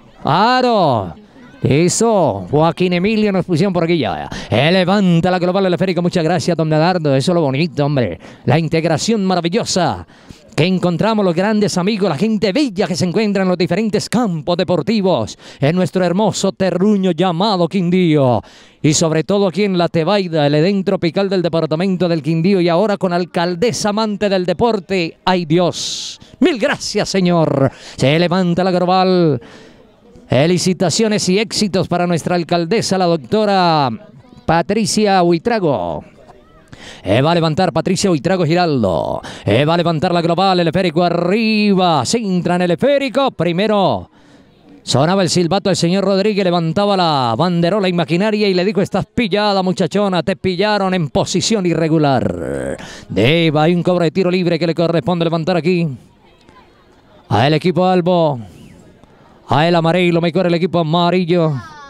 Claro. Eso, Joaquín Emilio nos pusieron por aquí ya. Eh, levanta la global el esférico, muchas gracias, don Medardo. Eso es lo bonito, hombre. La integración maravillosa que encontramos los grandes amigos, la gente bella que se encuentra en los diferentes campos deportivos, en nuestro hermoso terruño llamado Quindío. Y sobre todo aquí en la Tebaida, el Edén tropical del departamento del Quindío, y ahora con alcaldesa amante del deporte. ¡Ay, Dios! Mil gracias, señor. Se levanta la global. Felicitaciones y éxitos para nuestra alcaldesa, la doctora Patricia Huitrago. Eh, va a levantar Patricia Huitrago Giraldo. Eh, va a levantar la global, el esférico arriba. Se entra en el esférico. Primero sonaba el silbato, el señor Rodríguez levantaba la banderola imaginaria y le dijo: estás pillada, muchachona, te pillaron en posición irregular. Deba, hay un cobro de tiro libre que le corresponde levantar aquí a el equipo Albo. A el amarillo, mejor el equipo amarillo.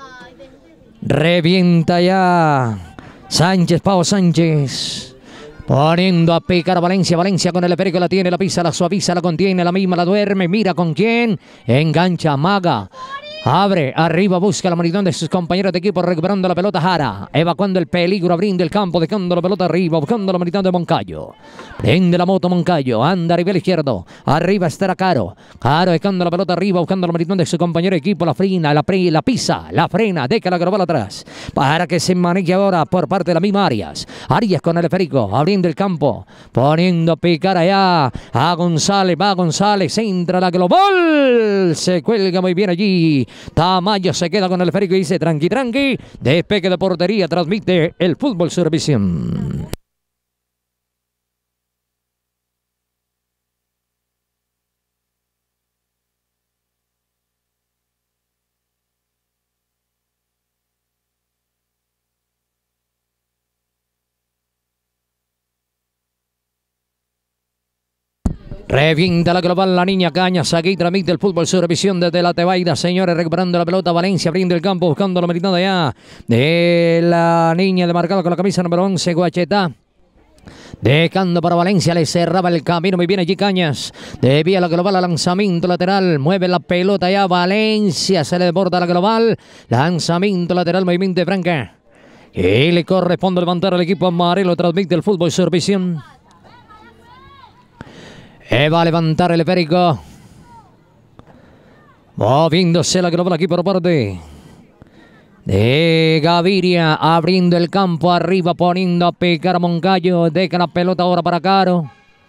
Revienta ya Sánchez, Pau Sánchez. Poniendo a picar a Valencia. Valencia con el esférico la tiene, la pisa, la suaviza, la contiene, la misma, la duerme. Mira con quién. Engancha, maga. Abre, arriba, busca la maridón de sus compañeros de equipo, recuperando la pelota Jara, evacuando el peligro, abriendo el campo, dejando la pelota arriba, buscando la maridón de Moncayo. Prende la moto Moncayo, anda a nivel izquierdo, arriba estará Caro, Caro dejando la pelota arriba, buscando la maridón de su compañero de equipo, la frena, la, pre, la pisa, la frena, deja la global atrás, para que se maneje ahora por parte de la misma Arias. Arias con el esférico, abriendo el campo, poniendo a picar allá a González, va González, entra la global, se cuelga muy bien allí. Tamayo se queda con el esférico y dice: tranqui, tranqui. Despegue de portería, transmite el Fútbol Survisión. Revienta la global, la niña Cañas, aquí transmite el Fútbol Survisión desde la Tebaida, señores, recuperando la pelota, Valencia abriendo el campo, buscando la meridiana allá de la niña de marcado con la camisa número once, Guacheta. Dejando para Valencia, le cerraba el camino, muy bien allí Cañas, debía la global al lanzamiento lateral, mueve la pelota ya, Valencia, se le desborda la global, lanzamiento lateral, movimiento de Franca. Y le corresponde levantar al equipo amarelo, transmite el Fútbol Survisión. Eh, va a levantar el esférico. Moviéndose la global aquí por parte de Gaviria. Abriendo el campo arriba. Poniendo a picar a Moncayo. Deja la pelota ahora para Caro.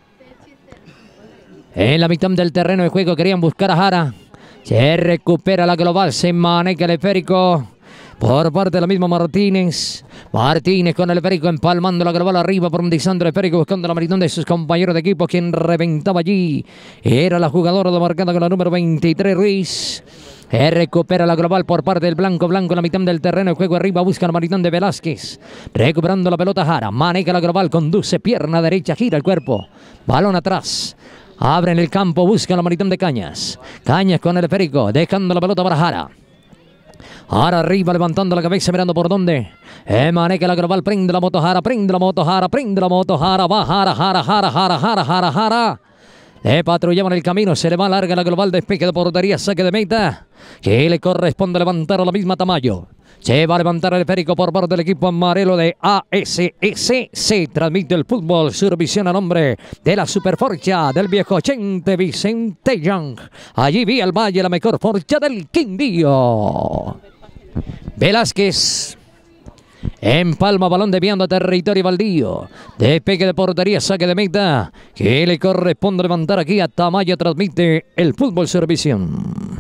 En la mitad del terreno de juego querían buscar a Jara. Se recupera la global. Se maneja el esférico por parte de la misma Martínez. Martínez con el esférico empalmando la global arriba, profundizando el esférico, buscando la maridón de sus compañeros de equipo. Quien reventaba allí era la jugadora de marcada con la número veintitrés, Ruiz. Eh, recupera la global por parte del blanco, blanco en la mitad del terreno. El juego arriba, busca la maridón de Velázquez. Recuperando la pelota Jara, maneja la global, conduce pierna derecha, gira el cuerpo. Balón atrás. Abre en el campo, busca la maridón de Cañas. Cañas con el esférico, dejando la pelota para Jara. Ahora arriba, levantando la cabeza, mirando por dónde. Eh, maneja la global, prende la moto Jara, prende la moto Jara, prende la moto Jara, va Jara, Jara, Jara, Jara, Jara, Jara, Jara. Le patrullaban el camino, se le va larga la global, despeje de portería, saque de meta, que le corresponde levantar a la misma Tamayo. Se va a levantar el esférico por parte del equipo amarelo de A S S. Se transmite el fútbol Survisión a nombre de la Superforcha del viejo Chente Vicente Young. Allí vi al Valle la mejor forcha del Quindío. Velázquez empalma balón desviando a territorio baldío. Despegue de portería, saque de meta, que le corresponde levantar aquí a Tamayo. Transmite el fútbol Survisión.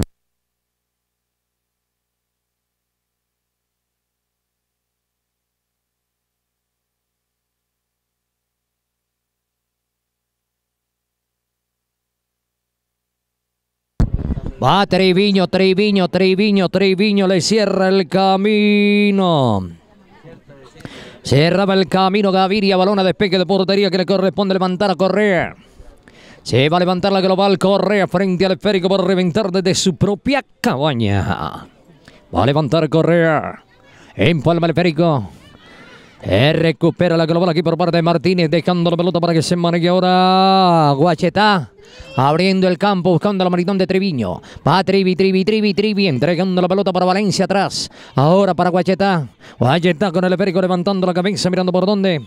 Va Triviño, Triviño, Triviño, Triviño le cierra el camino. Cerraba el camino Gaviria, balón a despegue de portería que le corresponde levantar a Correa. Se va a levantar la global Correa frente al esférico por reventar desde su propia cabaña. Va a levantar Correa. Empalma el esférico. Eh, recupera la global aquí por parte de Martínez, dejando la pelota para que se maneje ahora Guachetá. Abriendo el campo, buscando la maritón de Triviño. Va Trivi, Trivi, Trivi, Trivi, entregando la pelota para Valencia atrás. Ahora para Guachetá. Guachetá con el esférico levantando la cabeza, mirando por dónde.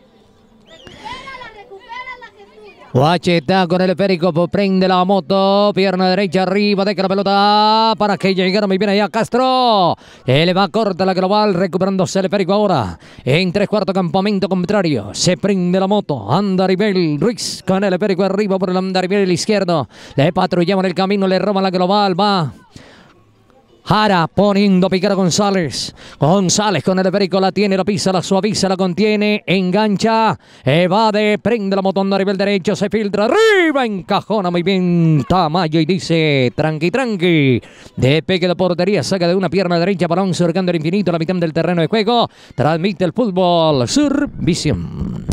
Guachetá con el esférico, prende la moto, pierna derecha arriba, deja la pelota para que llegaron muy bien allá Castro. Él va corta la global, recuperándose el esférico ahora. En tres cuartos campamento contrario, se prende la moto, Andaribel Ruiz con el esférico arriba por el Andaribel izquierdo. Le patrullaban el camino, le roban la global, va Jara poniendo a picar a González. González con el esférico la tiene, la pisa, la suaviza, la contiene, engancha, evade, prende la moto a nivel derecho, se filtra arriba, encajona muy bien Tamayo y dice tranqui, tranqui. Despegue de portería, saca de una pierna derecha, balón surcando el infinito, la mitad del terreno de juego. Transmite el fútbol Survisión.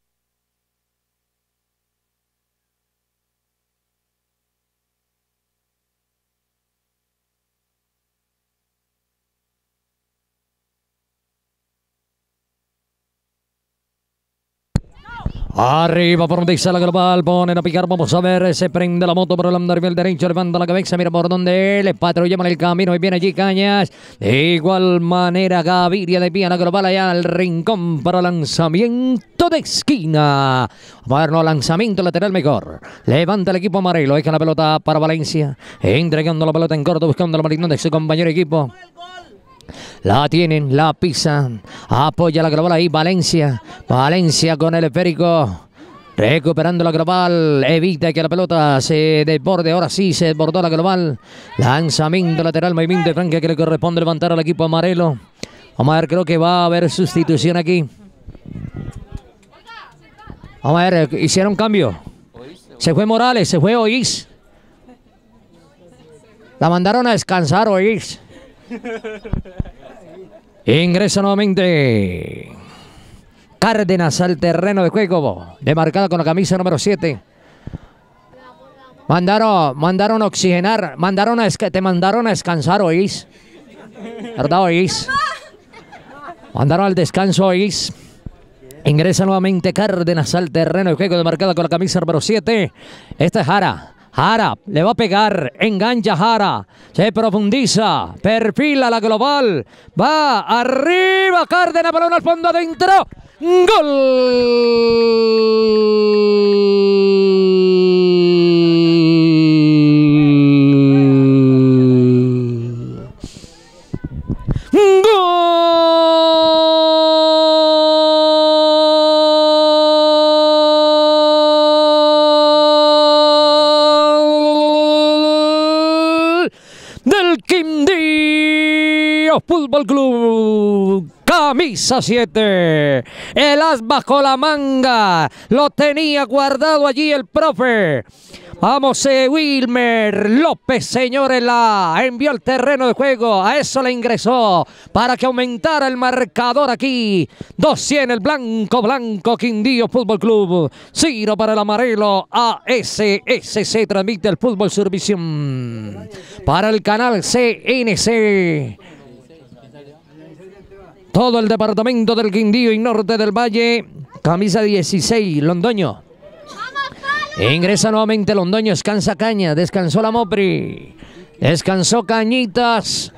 Arriba por donde está la global, ponen a picar, vamos a ver, se prende la moto por el andarivel derecho, levanta la cabeza, mira por donde le patrullaban el camino y viene allí Cañas. De igual manera Gaviria de pie la global allá al rincón para lanzamiento de esquina. Bueno, lanzamiento lateral mejor. Levanta el equipo amarelo, deja la pelota para Valencia, entregando la pelota en corto, buscando la maritón de su compañero equipo. La tienen, la pisan, apoya la global ahí Valencia, Valencia con el esférico, recuperando la global, evita que la pelota se desborde, ahora sí se desbordó la global, lanzamiento lateral, movimiento de franca que le corresponde levantar al equipo amarelo. Vamos a ver, creo que va a haber sustitución aquí. Vamos a ver, hicieron cambio, se fue Morales, se fue Oís, la mandaron a descansar Oís. Ingresa nuevamente Cárdenas al terreno de juego, demarcada con la camisa número siete. Mandaron, mandaron a oxigenar, mandaron a, te mandaron a descansar, Oís. ¿Verdad, Oís? Mandaron al descanso, Oís. Ingresa nuevamente Cárdenas al terreno de juego, demarcada con la camisa número siete. Esta es Jara. Jara le va a pegar, engancha Jara, se profundiza, perfila la global, va arriba Cárdenas, balón al fondo adentro, gol. Fútbol Club, camisa siete, el as bajo la manga, lo tenía guardado allí el profe. Vamos, eh, Wilmer López, señores, la envió al terreno de juego, a eso le ingresó para que aumentara el marcador aquí. dos cien el blanco, blanco, Quindío Fútbol Club, Ciro para el amarelo, A S S se transmite el fútbol Survisión para el canal C N C. todo el departamento del Quindío y norte del Valle. Camisa dieciséis, Londoño. Ingresa nuevamente Londoño, descansa Caña, descansó la Mopri. Descansó Cañitas.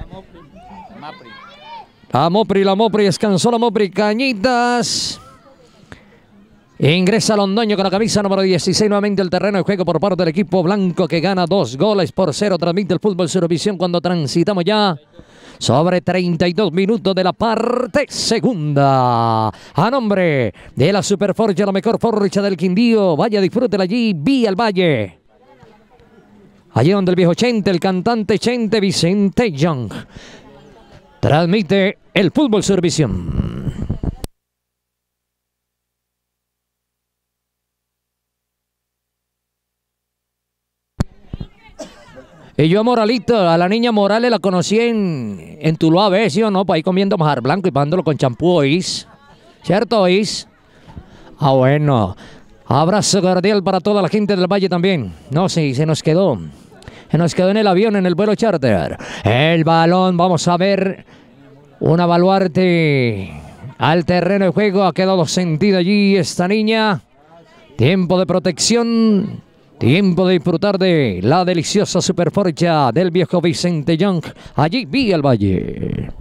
La Mopri, la Mopri, descansó la Mopri, Cañitas. Ingresa Londoño con la camisa número dieciséis, nuevamente el terreno de juego por parte del equipo blanco que gana dos goles por cero. Transmite el fútbol Surovisión cuando transitamos ya sobre treinta y dos minutos de la parte segunda. A nombre de la Superforcha, la mejor forcha del Quindío. Vaya, disfrútela allí, vía el Valle. Allí donde el viejo Chente, el cantante Chente Vicente Young, transmite el fútbol Surovisión. Y yo a Moralito, a la niña Morales la conocí en, en Tuluá, ¿ves? ¿Sí o no? Pues ahí comiendo majar blanco y pagándolo con champú, ¿oís? ¿Cierto, oís? Ah, bueno. Abrazo cordial para toda la gente del Valle también. No, sí, se nos quedó. Se nos quedó en el avión, en el vuelo charter. El balón, vamos a ver. Una baluarte al terreno de juego. Ha quedado sentida allí esta niña. Tiempo de protección. Tiempo de disfrutar de la deliciosa superforcha del viejo Vicente Young. Allí vía el Valle.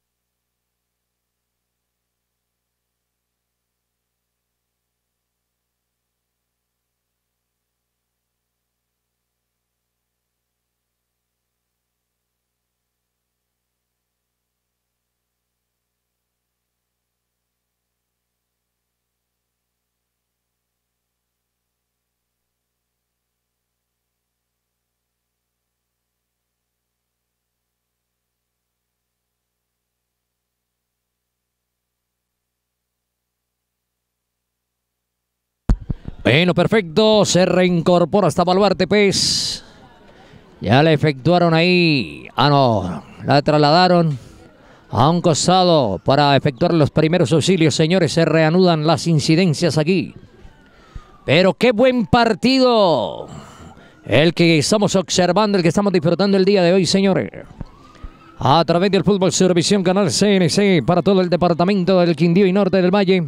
Bueno, perfecto, se reincorpora hasta Baluarte Pez. Ya le efectuaron ahí, ah no, la trasladaron a un costado para efectuar los primeros auxilios. Señores, se reanudan las incidencias aquí. Pero qué buen partido el que estamos observando, el que estamos disfrutando el día de hoy, señores. A través del fútbol Surovisión, canal C N C para todo el departamento del Quindío y norte del Valle.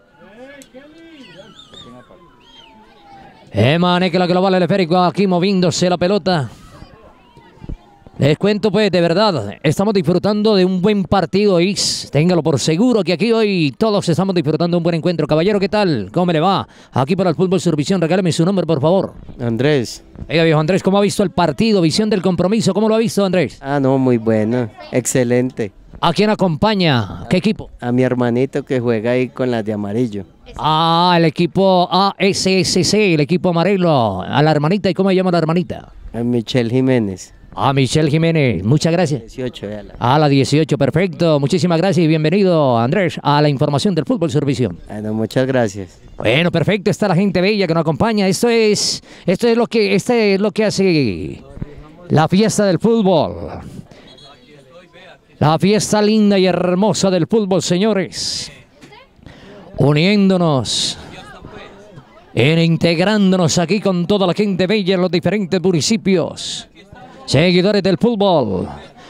Emaneque la que lo vale el esférico, aquí moviéndose la pelota. Les cuento pues, de verdad, estamos disfrutando de un buen partido, Is. Téngalo por seguro que aquí hoy todos estamos disfrutando de un buen encuentro. Caballero, ¿qué tal? ¿Cómo me le va? Aquí para el fútbol Surovisión, regáleme su nombre, por favor. Andrés. Oiga, viejo Andrés, ¿cómo ha visto el partido? Visión del compromiso, ¿cómo lo ha visto, Andrés? Ah, no, muy bueno, excelente. ¿A quién acompaña? ¿Qué equipo? A mi hermanito que juega ahí con las de amarillo. Ah, el equipo A S S C, el equipo amarillo. A la hermanita, ¿y cómo se llama la hermanita? A Michelle Jiménez. A Michelle Jiménez, muchas gracias. dieciocho, véala. A la dieciocho, perfecto. Muchísimas gracias y bienvenido, Andrés, a la información del fútbol Surovisión. Bueno, muchas gracias. Bueno, perfecto, está la gente bella que nos acompaña. Esto es, esto es lo que, este es lo que hace la fiesta del fútbol. La fiesta linda y hermosa del fútbol, señores. Uniéndonos, e integrándonos aquí con toda la gente bella en los diferentes municipios. Seguidores del fútbol.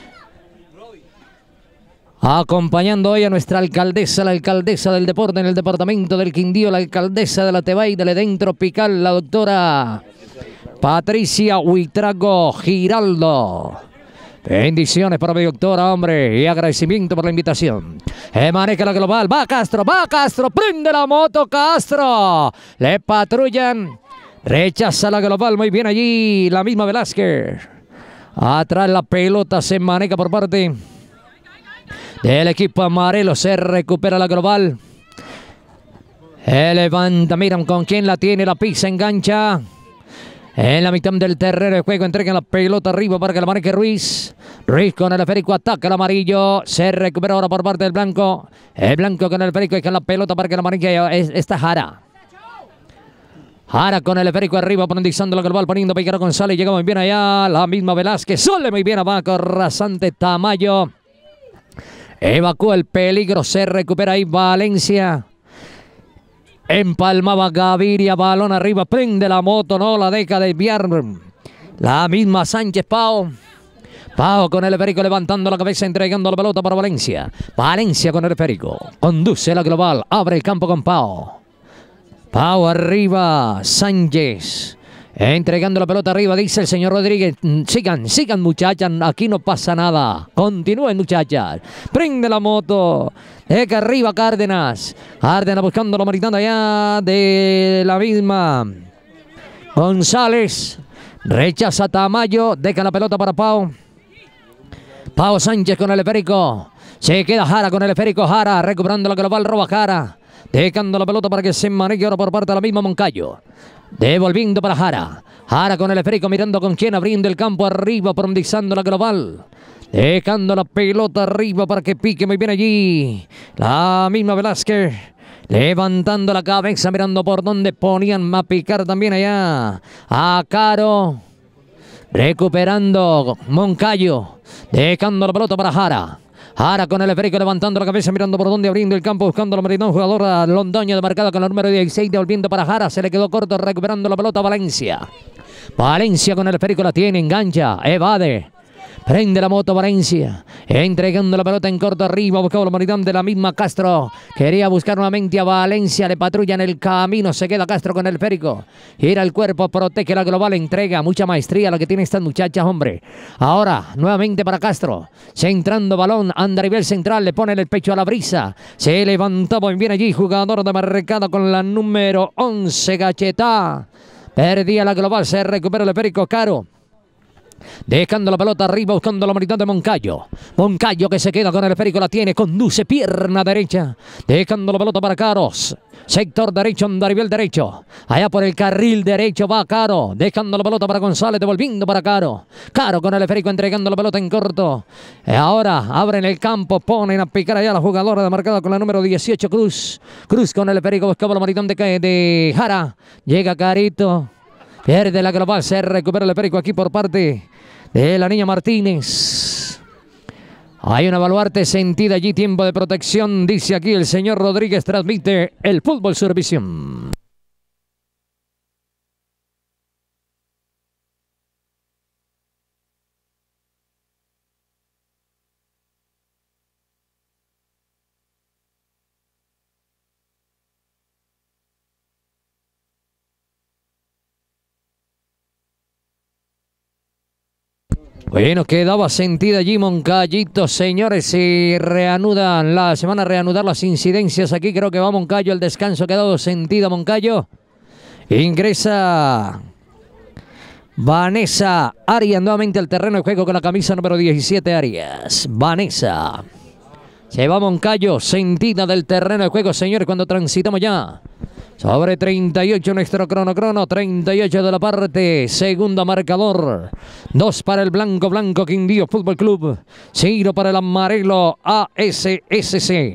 Acompañando hoy a nuestra alcaldesa, la alcaldesa del deporte en el departamento del Quindío, la alcaldesa de la Tebaida, del Edén Tropical, la doctora Patricia Huitrago Giraldo. Bendiciones para mi doctora, hombre, y agradecimiento por la invitación. Emaneca la global, va Castro, va Castro, prende la moto Castro. Le patrullan, rechaza la global, muy bien allí, la misma Velázquez. Atrás la pelota se maneja por parte del equipo amarelo, se recupera la global. El levanta, miran con quién la tiene, la pisa, engancha. En la mitad del terreno de juego entregan la pelota arriba para que la maneje Ruiz. Ruiz con el esférico ataca el amarillo. Se recupera ahora por parte del blanco. El blanco con el esférico y con la pelota para que la maneje esta Jara. Jara con el esférico arriba, poniendo la global, poniendo Pícaro González. Llega muy bien allá. La misma Velázquez. Sale muy bien abajo. Rasante Tamayo. Evacúa el peligro. Se recupera ahí Valencia. Empalmaba Gaviria, balón arriba, prende la moto, no la deja desviar. La misma Sánchez Pau. Pau con el esférico levantando la cabeza, entregando la pelota para Valencia. Valencia con el esférico. Conduce la global. Abre el campo con Pau. Pau arriba. Sánchez. Entregando la pelota arriba, dice el señor Rodríguez. Sigan, sigan muchachas, aquí no pasa nada. Continúen muchachas. Prende la moto. Deja arriba Cárdenas. Cárdenas buscando la maritana ya de la misma. González. Rechaza Tamayo. Deja la pelota para Pau. Pau Sánchez con el esférico. Se queda Jara con el esférico. Jara recuperando la global, roba Jara. Dejando la pelota para que se maneje ahora por parte de la misma Moncayo. Devolviendo para Jara. Jara con el esférico mirando con quién, abriendo el campo arriba, profundizando la global. Dejando la pelota arriba para que pique muy bien allí. La misma Velázquez. Levantando la cabeza, mirando por dónde ponían a picar también allá. A Caro. Recuperando Moncayo. Dejando la pelota para Jara. Jara con el esférico levantando la cabeza, mirando por dónde, abriendo el campo, buscando la maritón, jugadora Londoño de marcada con la número dieciséis, devolviendo para Jara, se le quedó corto, recuperando la pelota Valencia. Valencia con el esférico la tiene, engancha, evade. Prende la moto Valencia, entregando la pelota en corto arriba, buscaba la maritón de la misma Castro. Quería buscar nuevamente a Valencia, le patrulla en el camino, se queda Castro con el esférico. Gira el cuerpo, protege la global, entrega, mucha maestría la que tiene estas muchachas, hombre. Ahora, nuevamente para Castro, centrando balón, anda a nivel central, le pone en el pecho a la brisa. Se levantó muy bien allí, jugador de marcada con la número once, Gachetá. Perdía la global, se recupera el esférico, Caro. Dejando la pelota arriba, buscando la maritón de Moncayo. Moncayo que se queda con el esférico, la tiene, conduce pierna derecha. Dejando la pelota para Caros. Sector derecho, anda a nivel derecho. Allá por el carril derecho va Caro. Dejando la pelota para González, devolviendo para Caro. Caro con el esférico, entregando la pelota en corto. Ahora abren el campo, ponen a picar allá la jugadora de marcada con la número dieciocho, Cruz. Cruz con el esférico, buscaba la maritón de, de Jara. Llega Carito. Pierde la global, se recupera el esférico aquí por parte de la niña Martínez. Hay una baluarte sentida allí, tiempo de protección, dice aquí el señor Rodríguez, transmite el Fútbol Survisión. Bueno, quedaba sentida allí Moncayito, señores, y reanudan la semana, reanudar las incidencias aquí. Creo que va Moncayo, el descanso quedado sentida Moncayo. Ingresa Vanessa Arias nuevamente al terreno de juego con la camisa número diecisiete, Arias. Vanessa. Se va Moncayo, sentida del terreno de juego, señores, cuando transitamos ya sobre treinta y ocho nuestro crono crono, treinta y ocho de la parte, segundo marcador, dos para el blanco blanco Quindío Fútbol Club, cero para el amarelo A S S C.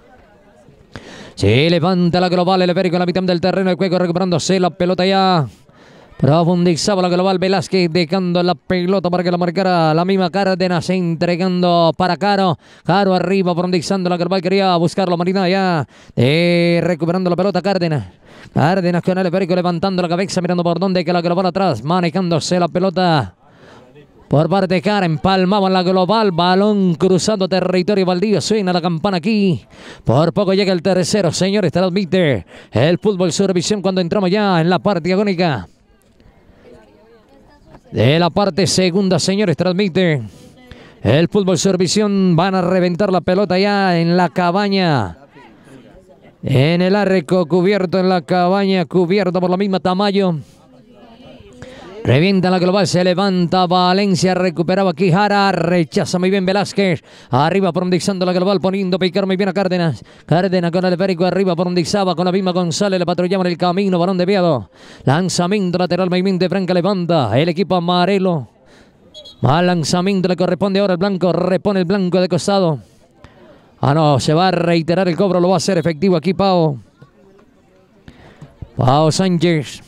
Se levanta la global, el esférico en la mitad del terreno de juego, recuperándose la pelota ya. Profundizaba la global Velázquez, dejando la pelota para que la marcara la misma Cárdenas, entregando para Caro. Caro arriba, profundizando la global, quería buscarlo Marina ya. Eh, recuperando la pelota Cárdenas. Cárdenas con el esférico, levantando la cabeza, mirando por dónde que la global atrás, manejándose la pelota. Por parte de Cara, empalmaba la global, balón cruzando territorio baldío, suena la campana aquí. Por poco llega el tercero, señores, transmite el Fútbol Survisión cuando entramos ya en la parte agónica. De la parte segunda, señores, transmite el Fútbol Survisión. Van a reventar la pelota ya en la cabaña. En el arco cubierto, en la cabaña, cubierto por la misma Tamayo. Revienta la global, se levanta Valencia, recuperaba aquí Jara, rechaza muy bien Velázquez, arriba profundizando la global, poniendo picar muy bien a Cárdenas. Cárdenas con el esférico arriba, profundizaba con la misma González, le patrullaba en el camino, balón desviado. Lanzamiento lateral, movimiento Franca, levanta el equipo amarelo. Mal lanzamiento le corresponde ahora al blanco, repone el blanco de costado. Ah no, se va a reiterar el cobro, lo va a hacer efectivo aquí Pau. Pau Sánchez.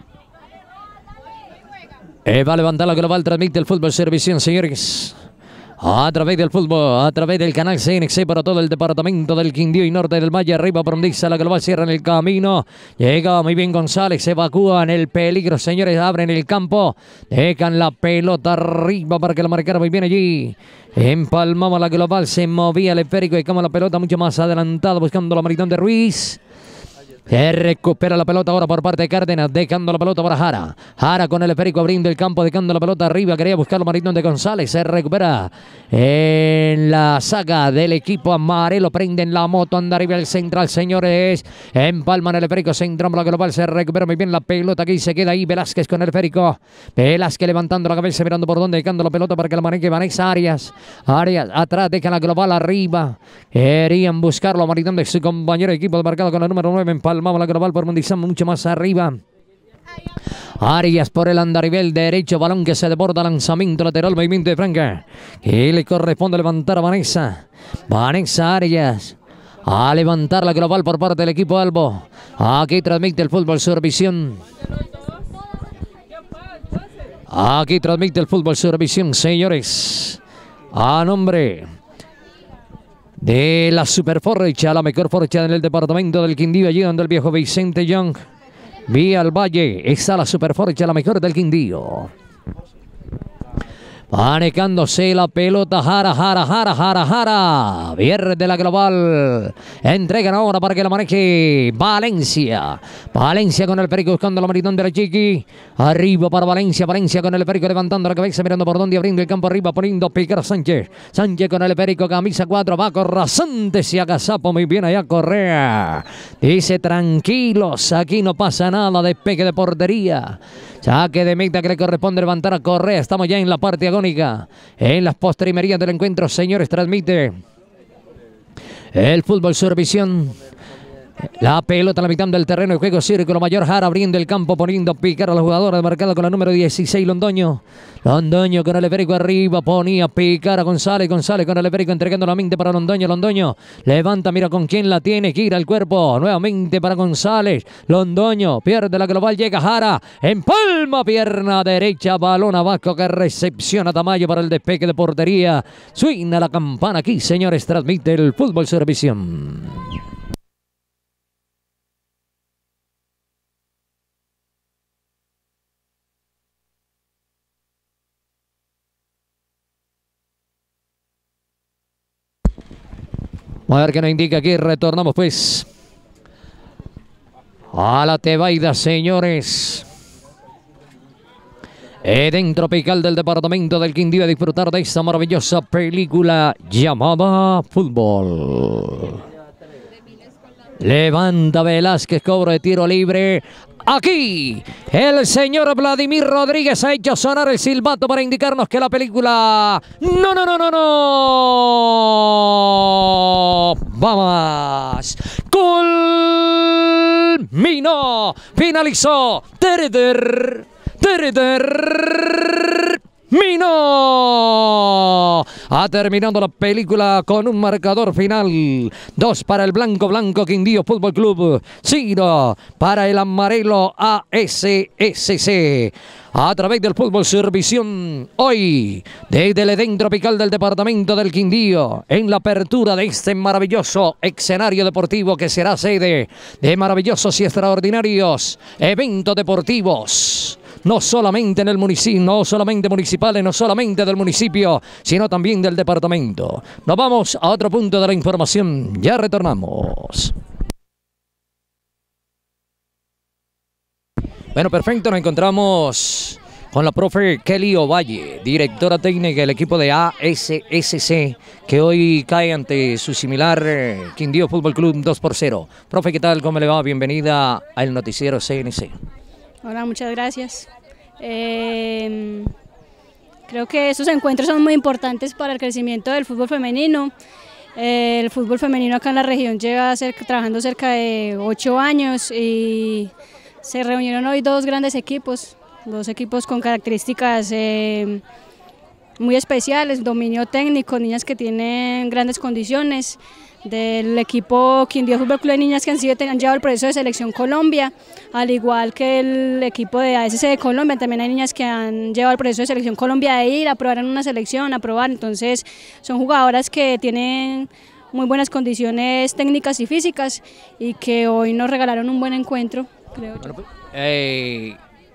Eh, va a levantar la global, transmite el Fútbol Survisión, señores. A través del fútbol, a través del canal C N C para todo el departamento del Quindío y norte del Valle, arriba por Diza, la global cierra en el camino. Llega muy bien González, evacúan el peligro, señores, abren el campo, dejan la pelota arriba para que la marcara muy bien allí. Empalmaba la global, se movía el esférico y como la pelota mucho más adelantada buscando la maritón de Ruiz. Se recupera la pelota ahora por parte de Cárdenas, dejando la pelota para Jara. Jara con el esférico abriendo el campo, dejando la pelota arriba. Quería buscar el maritón de González. Se recupera en la saga del equipo amarelo. Prenden la moto, anda arriba el central, señores. Empalman el esférico, central la global. Se recupera muy bien la pelota aquí. Se queda ahí Velázquez con el esférico. Velázquez levantando la cabeza, mirando por dónde, dejando la pelota para que la maneje Vanessa Arias. Arias atrás, deja la global arriba. Querían buscarlo a maritón de su compañero de equipo, marcado con el número nueve. Empalman Vamos la global por Mundizán, mucho más arriba. Arias por el andarivel derecho, balón que se desborda, lanzamiento lateral, movimiento de Franca. Que le corresponde levantar a Vanessa. Vanessa Arias. A levantar la global por parte del equipo Albo. Aquí transmite el fútbol Survisión. Aquí transmite el fútbol Survisión, señores. A nombre de la Super Forcha, la mejor forcha en el departamento del Quindío, allí donde el viejo Vicente Young, vía al Valle, está la Super Forcha, la mejor del Quindío. Manejándose la pelota, Jara, Jara, Jara, Jara, Jara. Viernes de la global. Entregan ahora para que la maneje Valencia. Valencia con el perico buscando la maritón de la Chiqui. Arriba para Valencia, Valencia con el perico levantando la cabeza, mirando por dónde, abriendo el campo arriba, poniendo picar a Sánchez. Sánchez con el perico, camisa cuatro, va rasante, se agazapo muy bien allá Correa. Dice tranquilos, aquí no pasa nada, despegue de portería. Saque de meta que le corresponde levantar a Correa. Estamos ya en la parte agónica, en las postrimerías del encuentro, señores. Transmite el fútbol Survisión. La pelota a la mitad del terreno de juego, círculo mayor, Jara abriendo el campo, poniendo picar a la jugadora, marcada con la número dieciséis, Londoño. Londoño con el esférico arriba, ponía picar a González, González con el esférico entregando la mente para Londoño, Londoño levanta, mira con quién la tiene, gira el cuerpo, nuevamente para González, Londoño, pierde la global, llega Jara, empalma, pierna derecha, balón abajo que recepciona Tamayo para el despegue de portería. Suena la campana aquí, señores, transmite el fútbol Survisión. A ver qué nos indica aquí. Retornamos pues a la Tebaida, señores. Edén tropical del departamento del Quindío, a disfrutar de esta maravillosa película llamada Fútbol. Levanta Velázquez, cobro de tiro libre. Aquí el señor Vladimir Rodríguez ha hecho sonar el silbato para indicarnos que la película... ¡No, no, no, no, no! ¡Vamos! ¡Culminó! ¡Finalizó! ¡Terder! ¡Terder! ¡Mino! Ha terminado la película con un marcador final. Dos para el Blanco Blanco Quindío Fútbol Club. Cero para el amarelo A S S C. A través del fútbol Survisión, hoy, desde el Edén tropical del departamento del Quindío, en la apertura de este maravilloso escenario deportivo que será sede de maravillosos y extraordinarios eventos deportivos. No solamente en el municipio, no solamente municipales, no solamente del municipio, sino también del departamento. Nos vamos a otro punto de la información. Ya retornamos. Bueno, perfecto, nos encontramos con la profe Kelly Ovalle, directora técnica del equipo de A S S C, que hoy cae ante su similar eh, Quindío Fútbol Club dos por cero. Profe, ¿qué tal? ¿Cómo le va? Bienvenida al noticiero C N C. Hola, muchas gracias. Eh, creo que estos encuentros son muy importantes para el crecimiento del fútbol femenino. Eh, el fútbol femenino acá en la región lleva cerca, trabajando cerca de ocho años y se reunieron hoy dos grandes equipos, dos equipos con características eh, muy especiales, dominio técnico, niñas que tienen grandes condiciones. del equipo Quindío Fútbol Club de Niñas que han, sido, han llevado el proceso de selección Colombia, al igual que el equipo de A S C de Colombia, también hay niñas que han llevado el proceso de selección Colombia de ir a probar en una selección, a probar, entonces son jugadoras que tienen muy buenas condiciones técnicas y físicas y que hoy nos regalaron un buen encuentro, creo yo. Bueno, eh,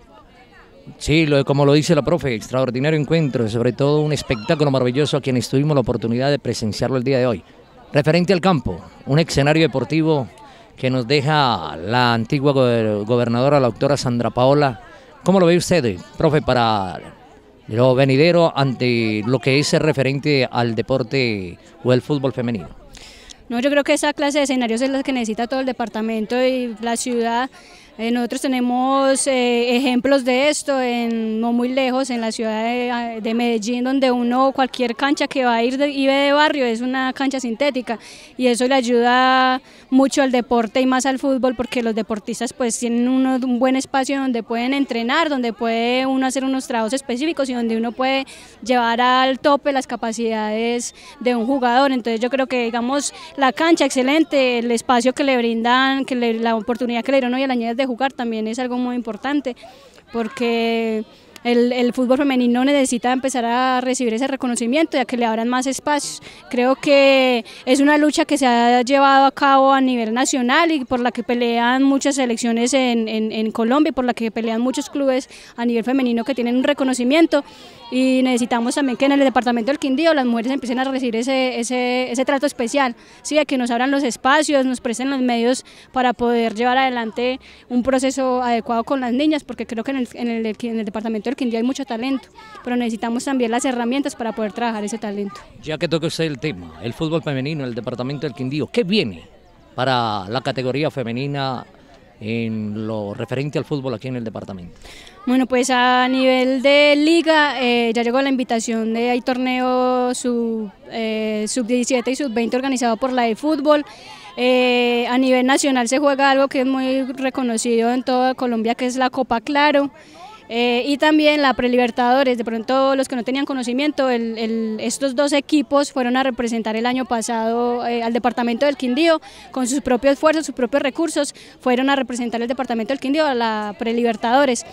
sí, lo, como lo dice la profe, extraordinario encuentro, sobre todo un espectáculo maravilloso a quienes tuvimos la oportunidad de presenciarlo el día de hoy. Referente al campo, un escenario deportivo que nos deja la antigua gobernadora, la doctora Sandra Paola. ¿Cómo lo ve usted, profe, para lo venidero ante lo que es referente al deporte o el fútbol femenino? No, yo creo que esa clase de escenarios es la que necesita todo el departamento y la ciudad. Eh, nosotros tenemos eh, ejemplos de esto en, no muy lejos, en la ciudad de, de Medellín, donde uno, cualquier cancha que va a ir de, y ve de barrio es una cancha sintética y eso le ayuda mucho al deporte y más al fútbol porque los deportistas pues tienen uno, un buen espacio donde pueden entrenar, donde puede uno hacer unos trabajos específicos y donde uno puede llevar al tope las capacidades de un jugador. Entonces yo creo que digamos la cancha excelente, el espacio que le brindan, que le, la oportunidad que le dieron hoy a las niñas de jugar también es algo muy importante porque el, el fútbol femenino necesita empezar a recibir ese reconocimiento y a que le abran más espacios. Creo que es una lucha que se ha llevado a cabo a nivel nacional y por la que pelean muchas selecciones en, en, en Colombia, por la que pelean muchos clubes a nivel femenino que tienen un reconocimiento y necesitamos también que en el departamento del Quindío las mujeres empiecen a recibir ese, ese, ese trato especial, ¿sí? A que nos abran los espacios, nos presten los medios para poder llevar adelante un proceso adecuado con las niñas, porque creo que en el, en el, en el departamento del Quindío hay mucho talento, pero necesitamos también las herramientas para poder trabajar ese talento. Ya que toca usted el tema, el fútbol femenino, el departamento del Quindío, ¿qué viene para la categoría femenina en lo referente al fútbol aquí en el departamento? Bueno, pues a nivel de liga eh, ya llegó la invitación de hay torneo sub, eh, sub diecisiete y sub veinte organizado por la de fútbol. Eh, a nivel nacional se juega algo que es muy reconocido en toda Colombia, que es la Copa Claro. Eh, y también la Prelibertadores. De pronto los que no tenían conocimiento, el, el, estos dos equipos fueron a representar el año pasado eh, al departamento del Quindío con sus propios esfuerzos, sus propios recursos, fueron a representar el departamento del Quindío a la Prelibertadores.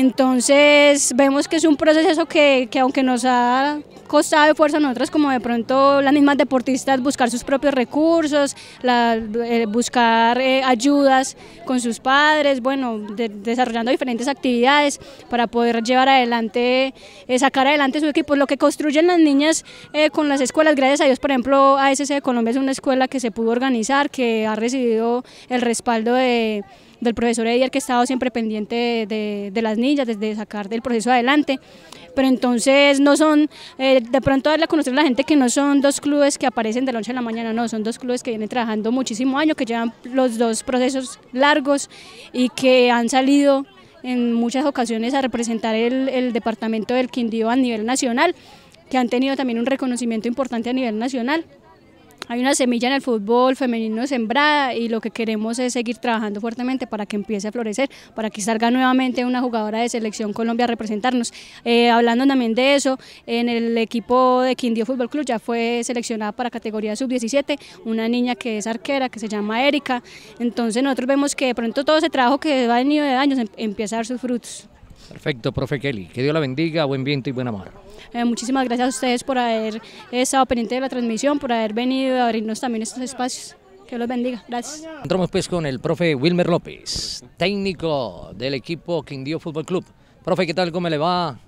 Entonces vemos que es un proceso que, que aunque nos ha costado esfuerzo a nosotras como de pronto las mismas deportistas buscar sus propios recursos, la, eh, buscar eh, ayudas con sus padres, bueno, de, desarrollando diferentes actividades para poder llevar adelante, eh, sacar adelante su equipo. Lo que construyen las niñas eh, con las escuelas, gracias a Dios, por ejemplo, A S C de Colombia es una escuela que se pudo organizar, que ha recibido el respaldo de, del profesor Edier, que ha estado siempre pendiente de, de, de las niñas, desde sacar del proceso adelante. Pero entonces no son, eh, de pronto darle a conocer a la gente que no son dos clubes que aparecen de la noche a la mañana, no, son dos clubes que vienen trabajando muchísimo años, que llevan los dos procesos largos y que han salido en muchas ocasiones a representar el, el departamento del Quindío a nivel nacional, que han tenido también un reconocimiento importante a nivel nacional. Hay una semilla en el fútbol femenino sembrada y lo que queremos es seguir trabajando fuertemente para que empiece a florecer, para que salga nuevamente una jugadora de Selección Colombia a representarnos. Eh, hablando también de eso, en el equipo de Quindío Fútbol Club ya fue seleccionada para categoría sub diecisiete, una niña que es arquera, que se llama Erika. Entonces nosotros vemos que de pronto todo ese trabajo que va venido de años empieza a dar sus frutos. Perfecto, profe Kelly, que Dios la bendiga, buen viento y buena mar. Eh, muchísimas gracias a ustedes por haber estado pendiente de la transmisión, por haber venido a abrirnos también estos espacios. Que los bendiga, gracias. Entramos pues con el profe Wilmer López, técnico del equipo Quindío Fútbol Club. Profe, ¿qué tal? ¿Cómo le va?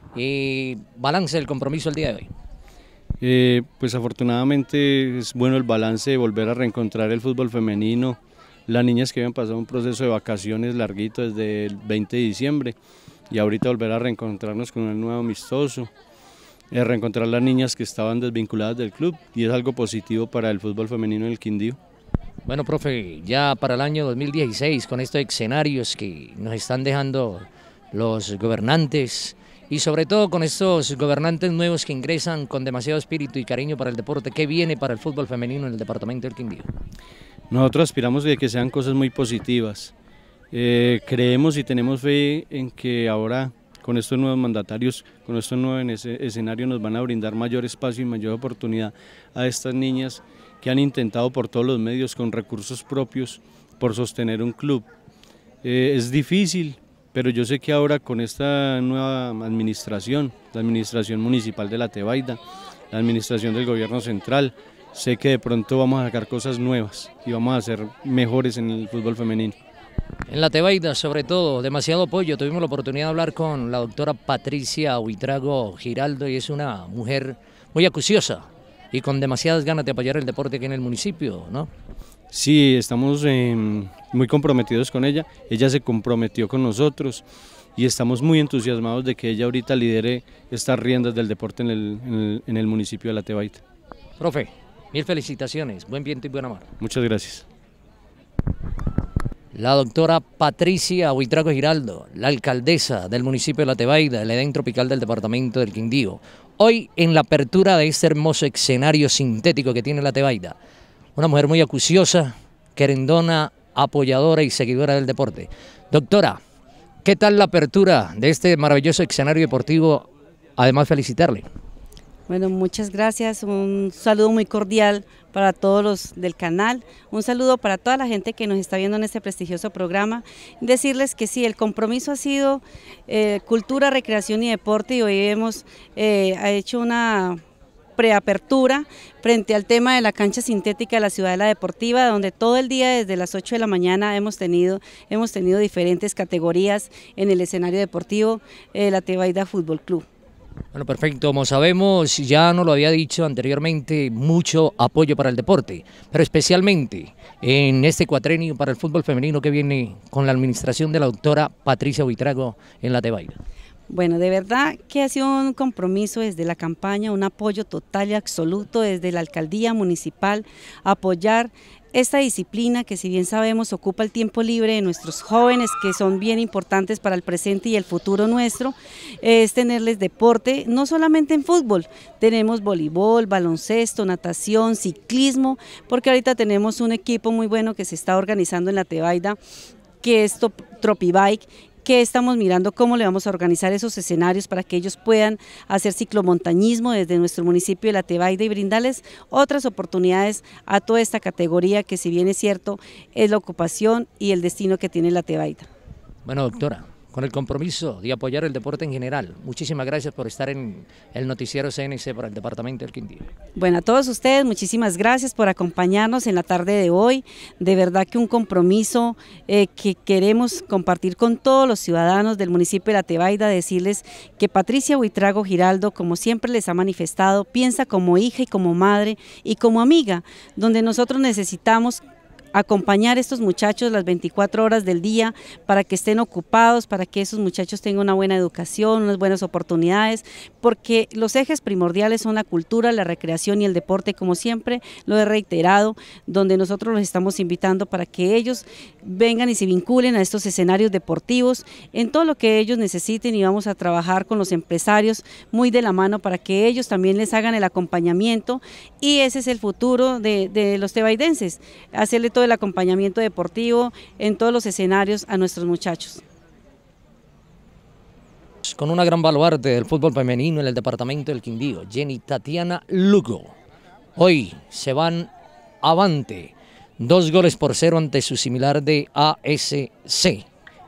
Y balance del compromiso el día de hoy. Eh, pues afortunadamente es bueno el balance de volver a reencontrar el fútbol femenino. Las niñas que habían pasado un proceso de vacaciones larguito desde el veinte de diciembre y ahorita volver a reencontrarnos con un nuevo amistoso, eh, reencontrar las niñas que estaban desvinculadas del club y es algo positivo para el fútbol femenino en el Quindío. Bueno, profe, ya para el año dos mil dieciséis, con estos escenarios que nos están dejando los gobernantes y sobre todo con estos gobernantes nuevos que ingresan con demasiado espíritu y cariño para el deporte, ¿qué viene para el fútbol femenino en el departamento del Quindío? Nosotros aspiramos a que sean cosas muy positivas. Eh, creemos y tenemos fe en que ahora con estos nuevos mandatarios, con estos nuevos escenarios nos van a brindar mayor espacio y mayor oportunidad a estas niñas que han intentado por todos los medios con recursos propios por sostener un club. Eh, es difícil, pero yo sé que ahora con esta nueva administración, la administración municipal de la Tebaida, la administración del gobierno central, sé que de pronto vamos a sacar cosas nuevas y vamos a ser mejores en el fútbol femenino. En la Tebaida, sobre todo, demasiado apoyo. Tuvimos la oportunidad de hablar con la doctora Patricia Buitrago Giraldo y es una mujer muy acuciosa y con demasiadas ganas de apoyar el deporte aquí en el municipio, ¿no? Sí, estamos eh, muy comprometidos con ella, ella se comprometió con nosotros y estamos muy entusiasmados de que ella ahorita lidere estas riendas del deporte en el, en el, en el municipio de la Tebaida. Profe, mil felicitaciones, buen viento y buena mar. Muchas gracias. La doctora Patricia Buitrago Giraldo, la alcaldesa del municipio de La Tebaida, el Edén tropical del departamento del Quindío. Hoy en la apertura de este hermoso escenario sintético que tiene La Tebaida. Una mujer muy acuciosa, querendona, apoyadora y seguidora del deporte. Doctora, ¿qué tal la apertura de este maravilloso escenario deportivo? Además, felicitarle. Bueno, muchas gracias, un saludo muy cordial para todos los del canal, un saludo para toda la gente que nos está viendo en este prestigioso programa, decirles que sí, el compromiso ha sido eh, cultura, recreación y deporte y hoy hemos eh, ha hecho una preapertura frente al tema de la cancha sintética de la Ciudadela Deportiva, donde todo el día desde las ocho de la mañana hemos tenido, hemos tenido diferentes categorías en el escenario deportivo de eh, la Tebaida Fútbol Club. Bueno, perfecto, como sabemos, ya nos lo había dicho anteriormente, mucho apoyo para el deporte, pero especialmente en este cuatrenio para el fútbol femenino que viene con la administración de la doctora Patricia Buitrago en la Tebaida. Bueno, de verdad que ha sido un compromiso desde la campaña, un apoyo total y absoluto desde la alcaldía municipal, apoyar esta disciplina que si bien sabemos ocupa el tiempo libre de nuestros jóvenes que son bien importantes para el presente y el futuro nuestro, es tenerles deporte, no solamente en fútbol, tenemos voleibol, baloncesto, natación, ciclismo, porque ahorita tenemos un equipo muy bueno que se está organizando en la Tebaida, que es Tropibike, que estamos mirando cómo le vamos a organizar esos escenarios para que ellos puedan hacer ciclomontañismo desde nuestro municipio de La Tebaida y brindarles otras oportunidades a toda esta categoría que si bien es cierto es la ocupación y el destino que tiene La Tebaida. Bueno, doctora, con el compromiso de apoyar el deporte en general, muchísimas gracias por estar en el noticiero C N C para el departamento del Quindío. Bueno, a todos ustedes muchísimas gracias por acompañarnos en la tarde de hoy, de verdad que un compromiso eh, que queremos compartir con todos los ciudadanos del municipio de La Tebaida, decirles que Patricia Buitrago Giraldo, como siempre les ha manifestado, piensa como hija y como madre y como amiga, donde nosotros necesitamos acompañar a estos muchachos las veinticuatro horas del día para que estén ocupados, para que esos muchachos tengan una buena educación, unas buenas oportunidades, porque los ejes primordiales son la cultura, la recreación y el deporte, como siempre lo he reiterado, donde nosotros los estamos invitando para que ellos vengan y se vinculen a estos escenarios deportivos en todo lo que ellos necesiten y vamos a trabajar con los empresarios muy de la mano para que ellos también les hagan el acompañamiento y ese es el futuro de, de los tebaidenses, hacerle todo el acompañamiento deportivo en todos los escenarios a nuestros muchachos. Con una gran baluarte del fútbol femenino en el departamento del Quindío, Jenny Tatiana Lugo. Hoy se van avante, dos goles por cero ante su similar de A S C.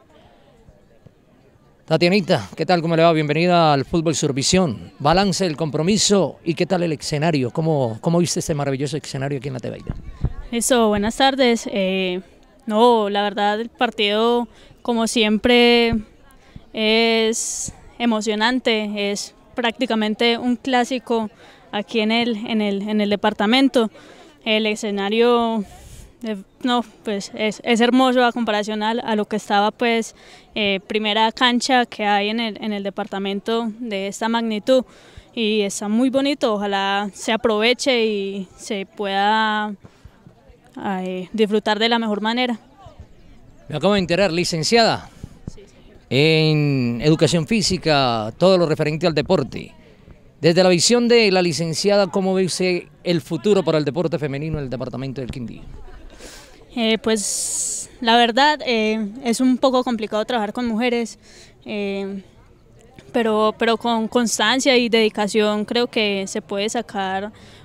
Tatianita, ¿qué tal? ¿Cómo le va? Bienvenida al Fútbol Survisión. Balance del compromiso y ¿qué tal el escenario? ¿Cómo, cómo viste este maravilloso escenario aquí en la Tebaida? Eso, buenas tardes. Eh, no, la verdad el partido como siempre es emocionante, es prácticamente un clásico aquí en el, en el, en el departamento. El escenario eh, no, pues es, es hermoso a comparación a, a lo que estaba pues eh, primera cancha que hay en el, en el departamento de esta magnitud y está muy bonito, ojalá se aproveche y se pueda eh, disfrutar de la mejor manera. Me acabo de enterar, licenciada en Educación Física, todo lo referente al deporte. Desde la visión de la licenciada, ¿cómo ve usted el futuro para el deporte femenino en el departamento del Quindío? Eh, pues la verdad eh, es un poco complicado trabajar con mujeres, eh, pero, pero con constancia y dedicación creo que se puede sacar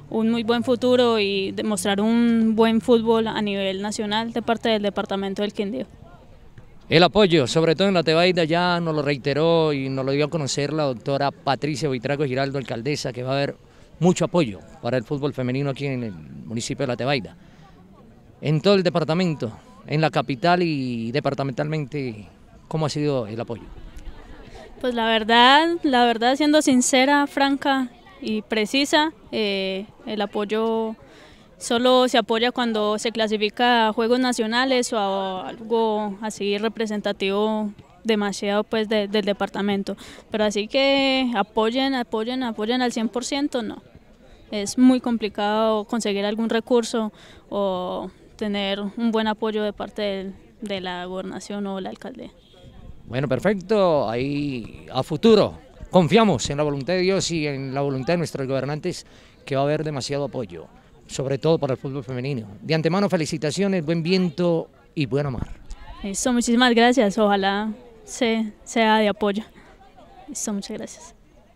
un muy buen futuro y demostrar un buen fútbol a nivel nacional de parte del departamento del Quindío. El apoyo, sobre todo en la Tebaida, ya nos lo reiteró y nos lo dio a conocer la doctora Patricia Buitrago Giraldo, alcaldesa, que va a haber mucho apoyo para el fútbol femenino aquí en el municipio de la Tebaida. En todo el departamento, en la capital y departamentalmente, ¿cómo ha sido el apoyo? Pues la verdad, la verdad siendo sincera, franca y precisa, eh, el apoyo solo se apoya cuando se clasifica a Juegos Nacionales o a algo así representativo demasiado pues de, del departamento, pero así que apoyen, apoyen, apoyen al cien por ciento, no. Es muy complicado conseguir algún recurso o tener un buen apoyo de parte de, de la gobernación o la alcaldía. Bueno, perfecto, ahí a futuro confiamos en la voluntad de Dios y en la voluntad de nuestros gobernantes que va a haber demasiado apoyo, sobre todo para el fútbol femenino. De antemano, felicitaciones, buen viento y buena mar. Eso, muchísimas gracias, ojalá se, sea de apoyo. Eso, muchas gracias.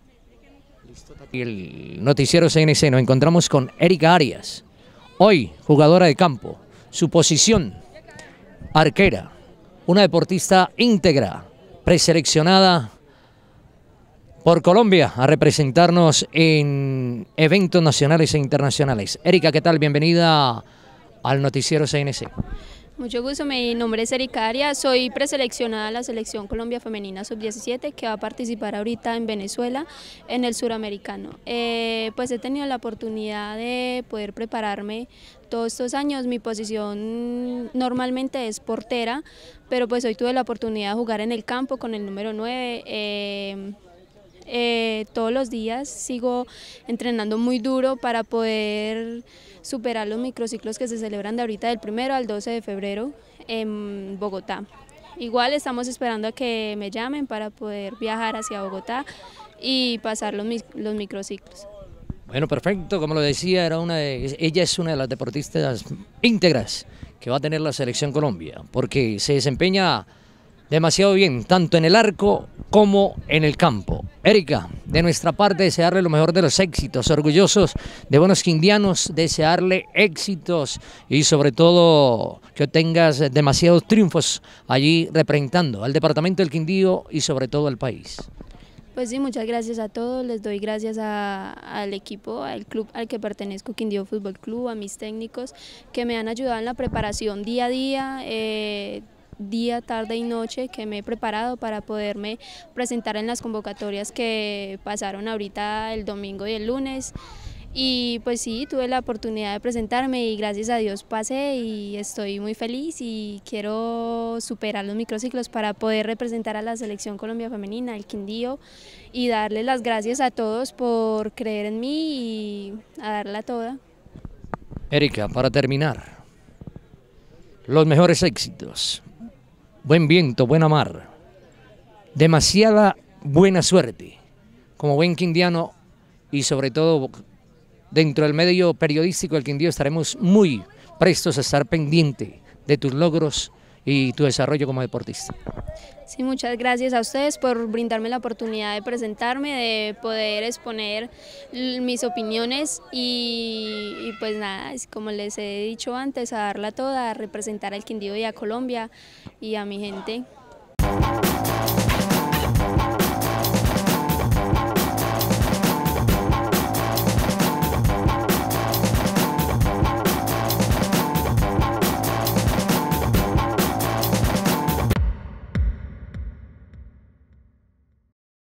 Y el noticiero C N C, nos encontramos con Erika Arias, hoy jugadora de campo, su posición, arquera, una deportista íntegra, preseleccionada por Colombia a representarnos en eventos nacionales e internacionales. Erika, ¿qué tal? Bienvenida al noticiero C N C. Mucho gusto, mi nombre es Erika Arias, soy preseleccionada a la Selección Colombia Femenina sub diecisiete que va a participar ahorita en Venezuela en el suramericano. Eh, pues he tenido la oportunidad de poder prepararme todos estos años. Mi posición normalmente es portera, pero pues hoy tuve la oportunidad de jugar en el campo con el número nueve. Eh, Eh, todos los días sigo entrenando muy duro para poder superar los microciclos que se celebran de ahorita del primero al doce de febrero en Bogotá. Igual estamos esperando a que me llamen para poder viajar hacia Bogotá y pasar los, los microciclos. Bueno, perfecto, como lo decía, era una de, ella es una de las deportistas íntegras que va a tener la Selección Colombia, porque se desempeña demasiado bien, tanto en el arco como en el campo. Erika, de nuestra parte, desearle lo mejor de los éxitos, orgullosos de buenos quindianos, desearle éxitos y sobre todo que tengas demasiados triunfos allí representando al departamento del Quindío y sobre todo al país. Pues sí, muchas gracias a todos, les doy gracias a, al equipo, al club al que pertenezco, Quindío Fútbol Club, a mis técnicos que me han ayudado en la preparación día a día, eh, día, tarde y noche, que me he preparado para poderme presentar en las convocatorias que pasaron ahorita el domingo y el lunes. Y pues sí, tuve la oportunidad de presentarme y gracias a Dios pasé y estoy muy feliz y quiero superar los microciclos para poder representar a la Selección Colombia Femenina, el Quindío, y darle las gracias a todos por creer en mí y a darla toda. Erika, para terminar, los mejores éxitos. Buen viento, buena mar, demasiada buena suerte, como buen quindiano y sobre todo dentro del medio periodístico del Quindío estaremos muy prestos a estar pendiente de tus logros y tu desarrollo como deportista. Sí, muchas gracias a ustedes por brindarme la oportunidad de presentarme, de poder exponer mis opiniones y, y pues nada, como les he dicho antes, a darla toda, a representar al Quindío y a Colombia y a mi gente.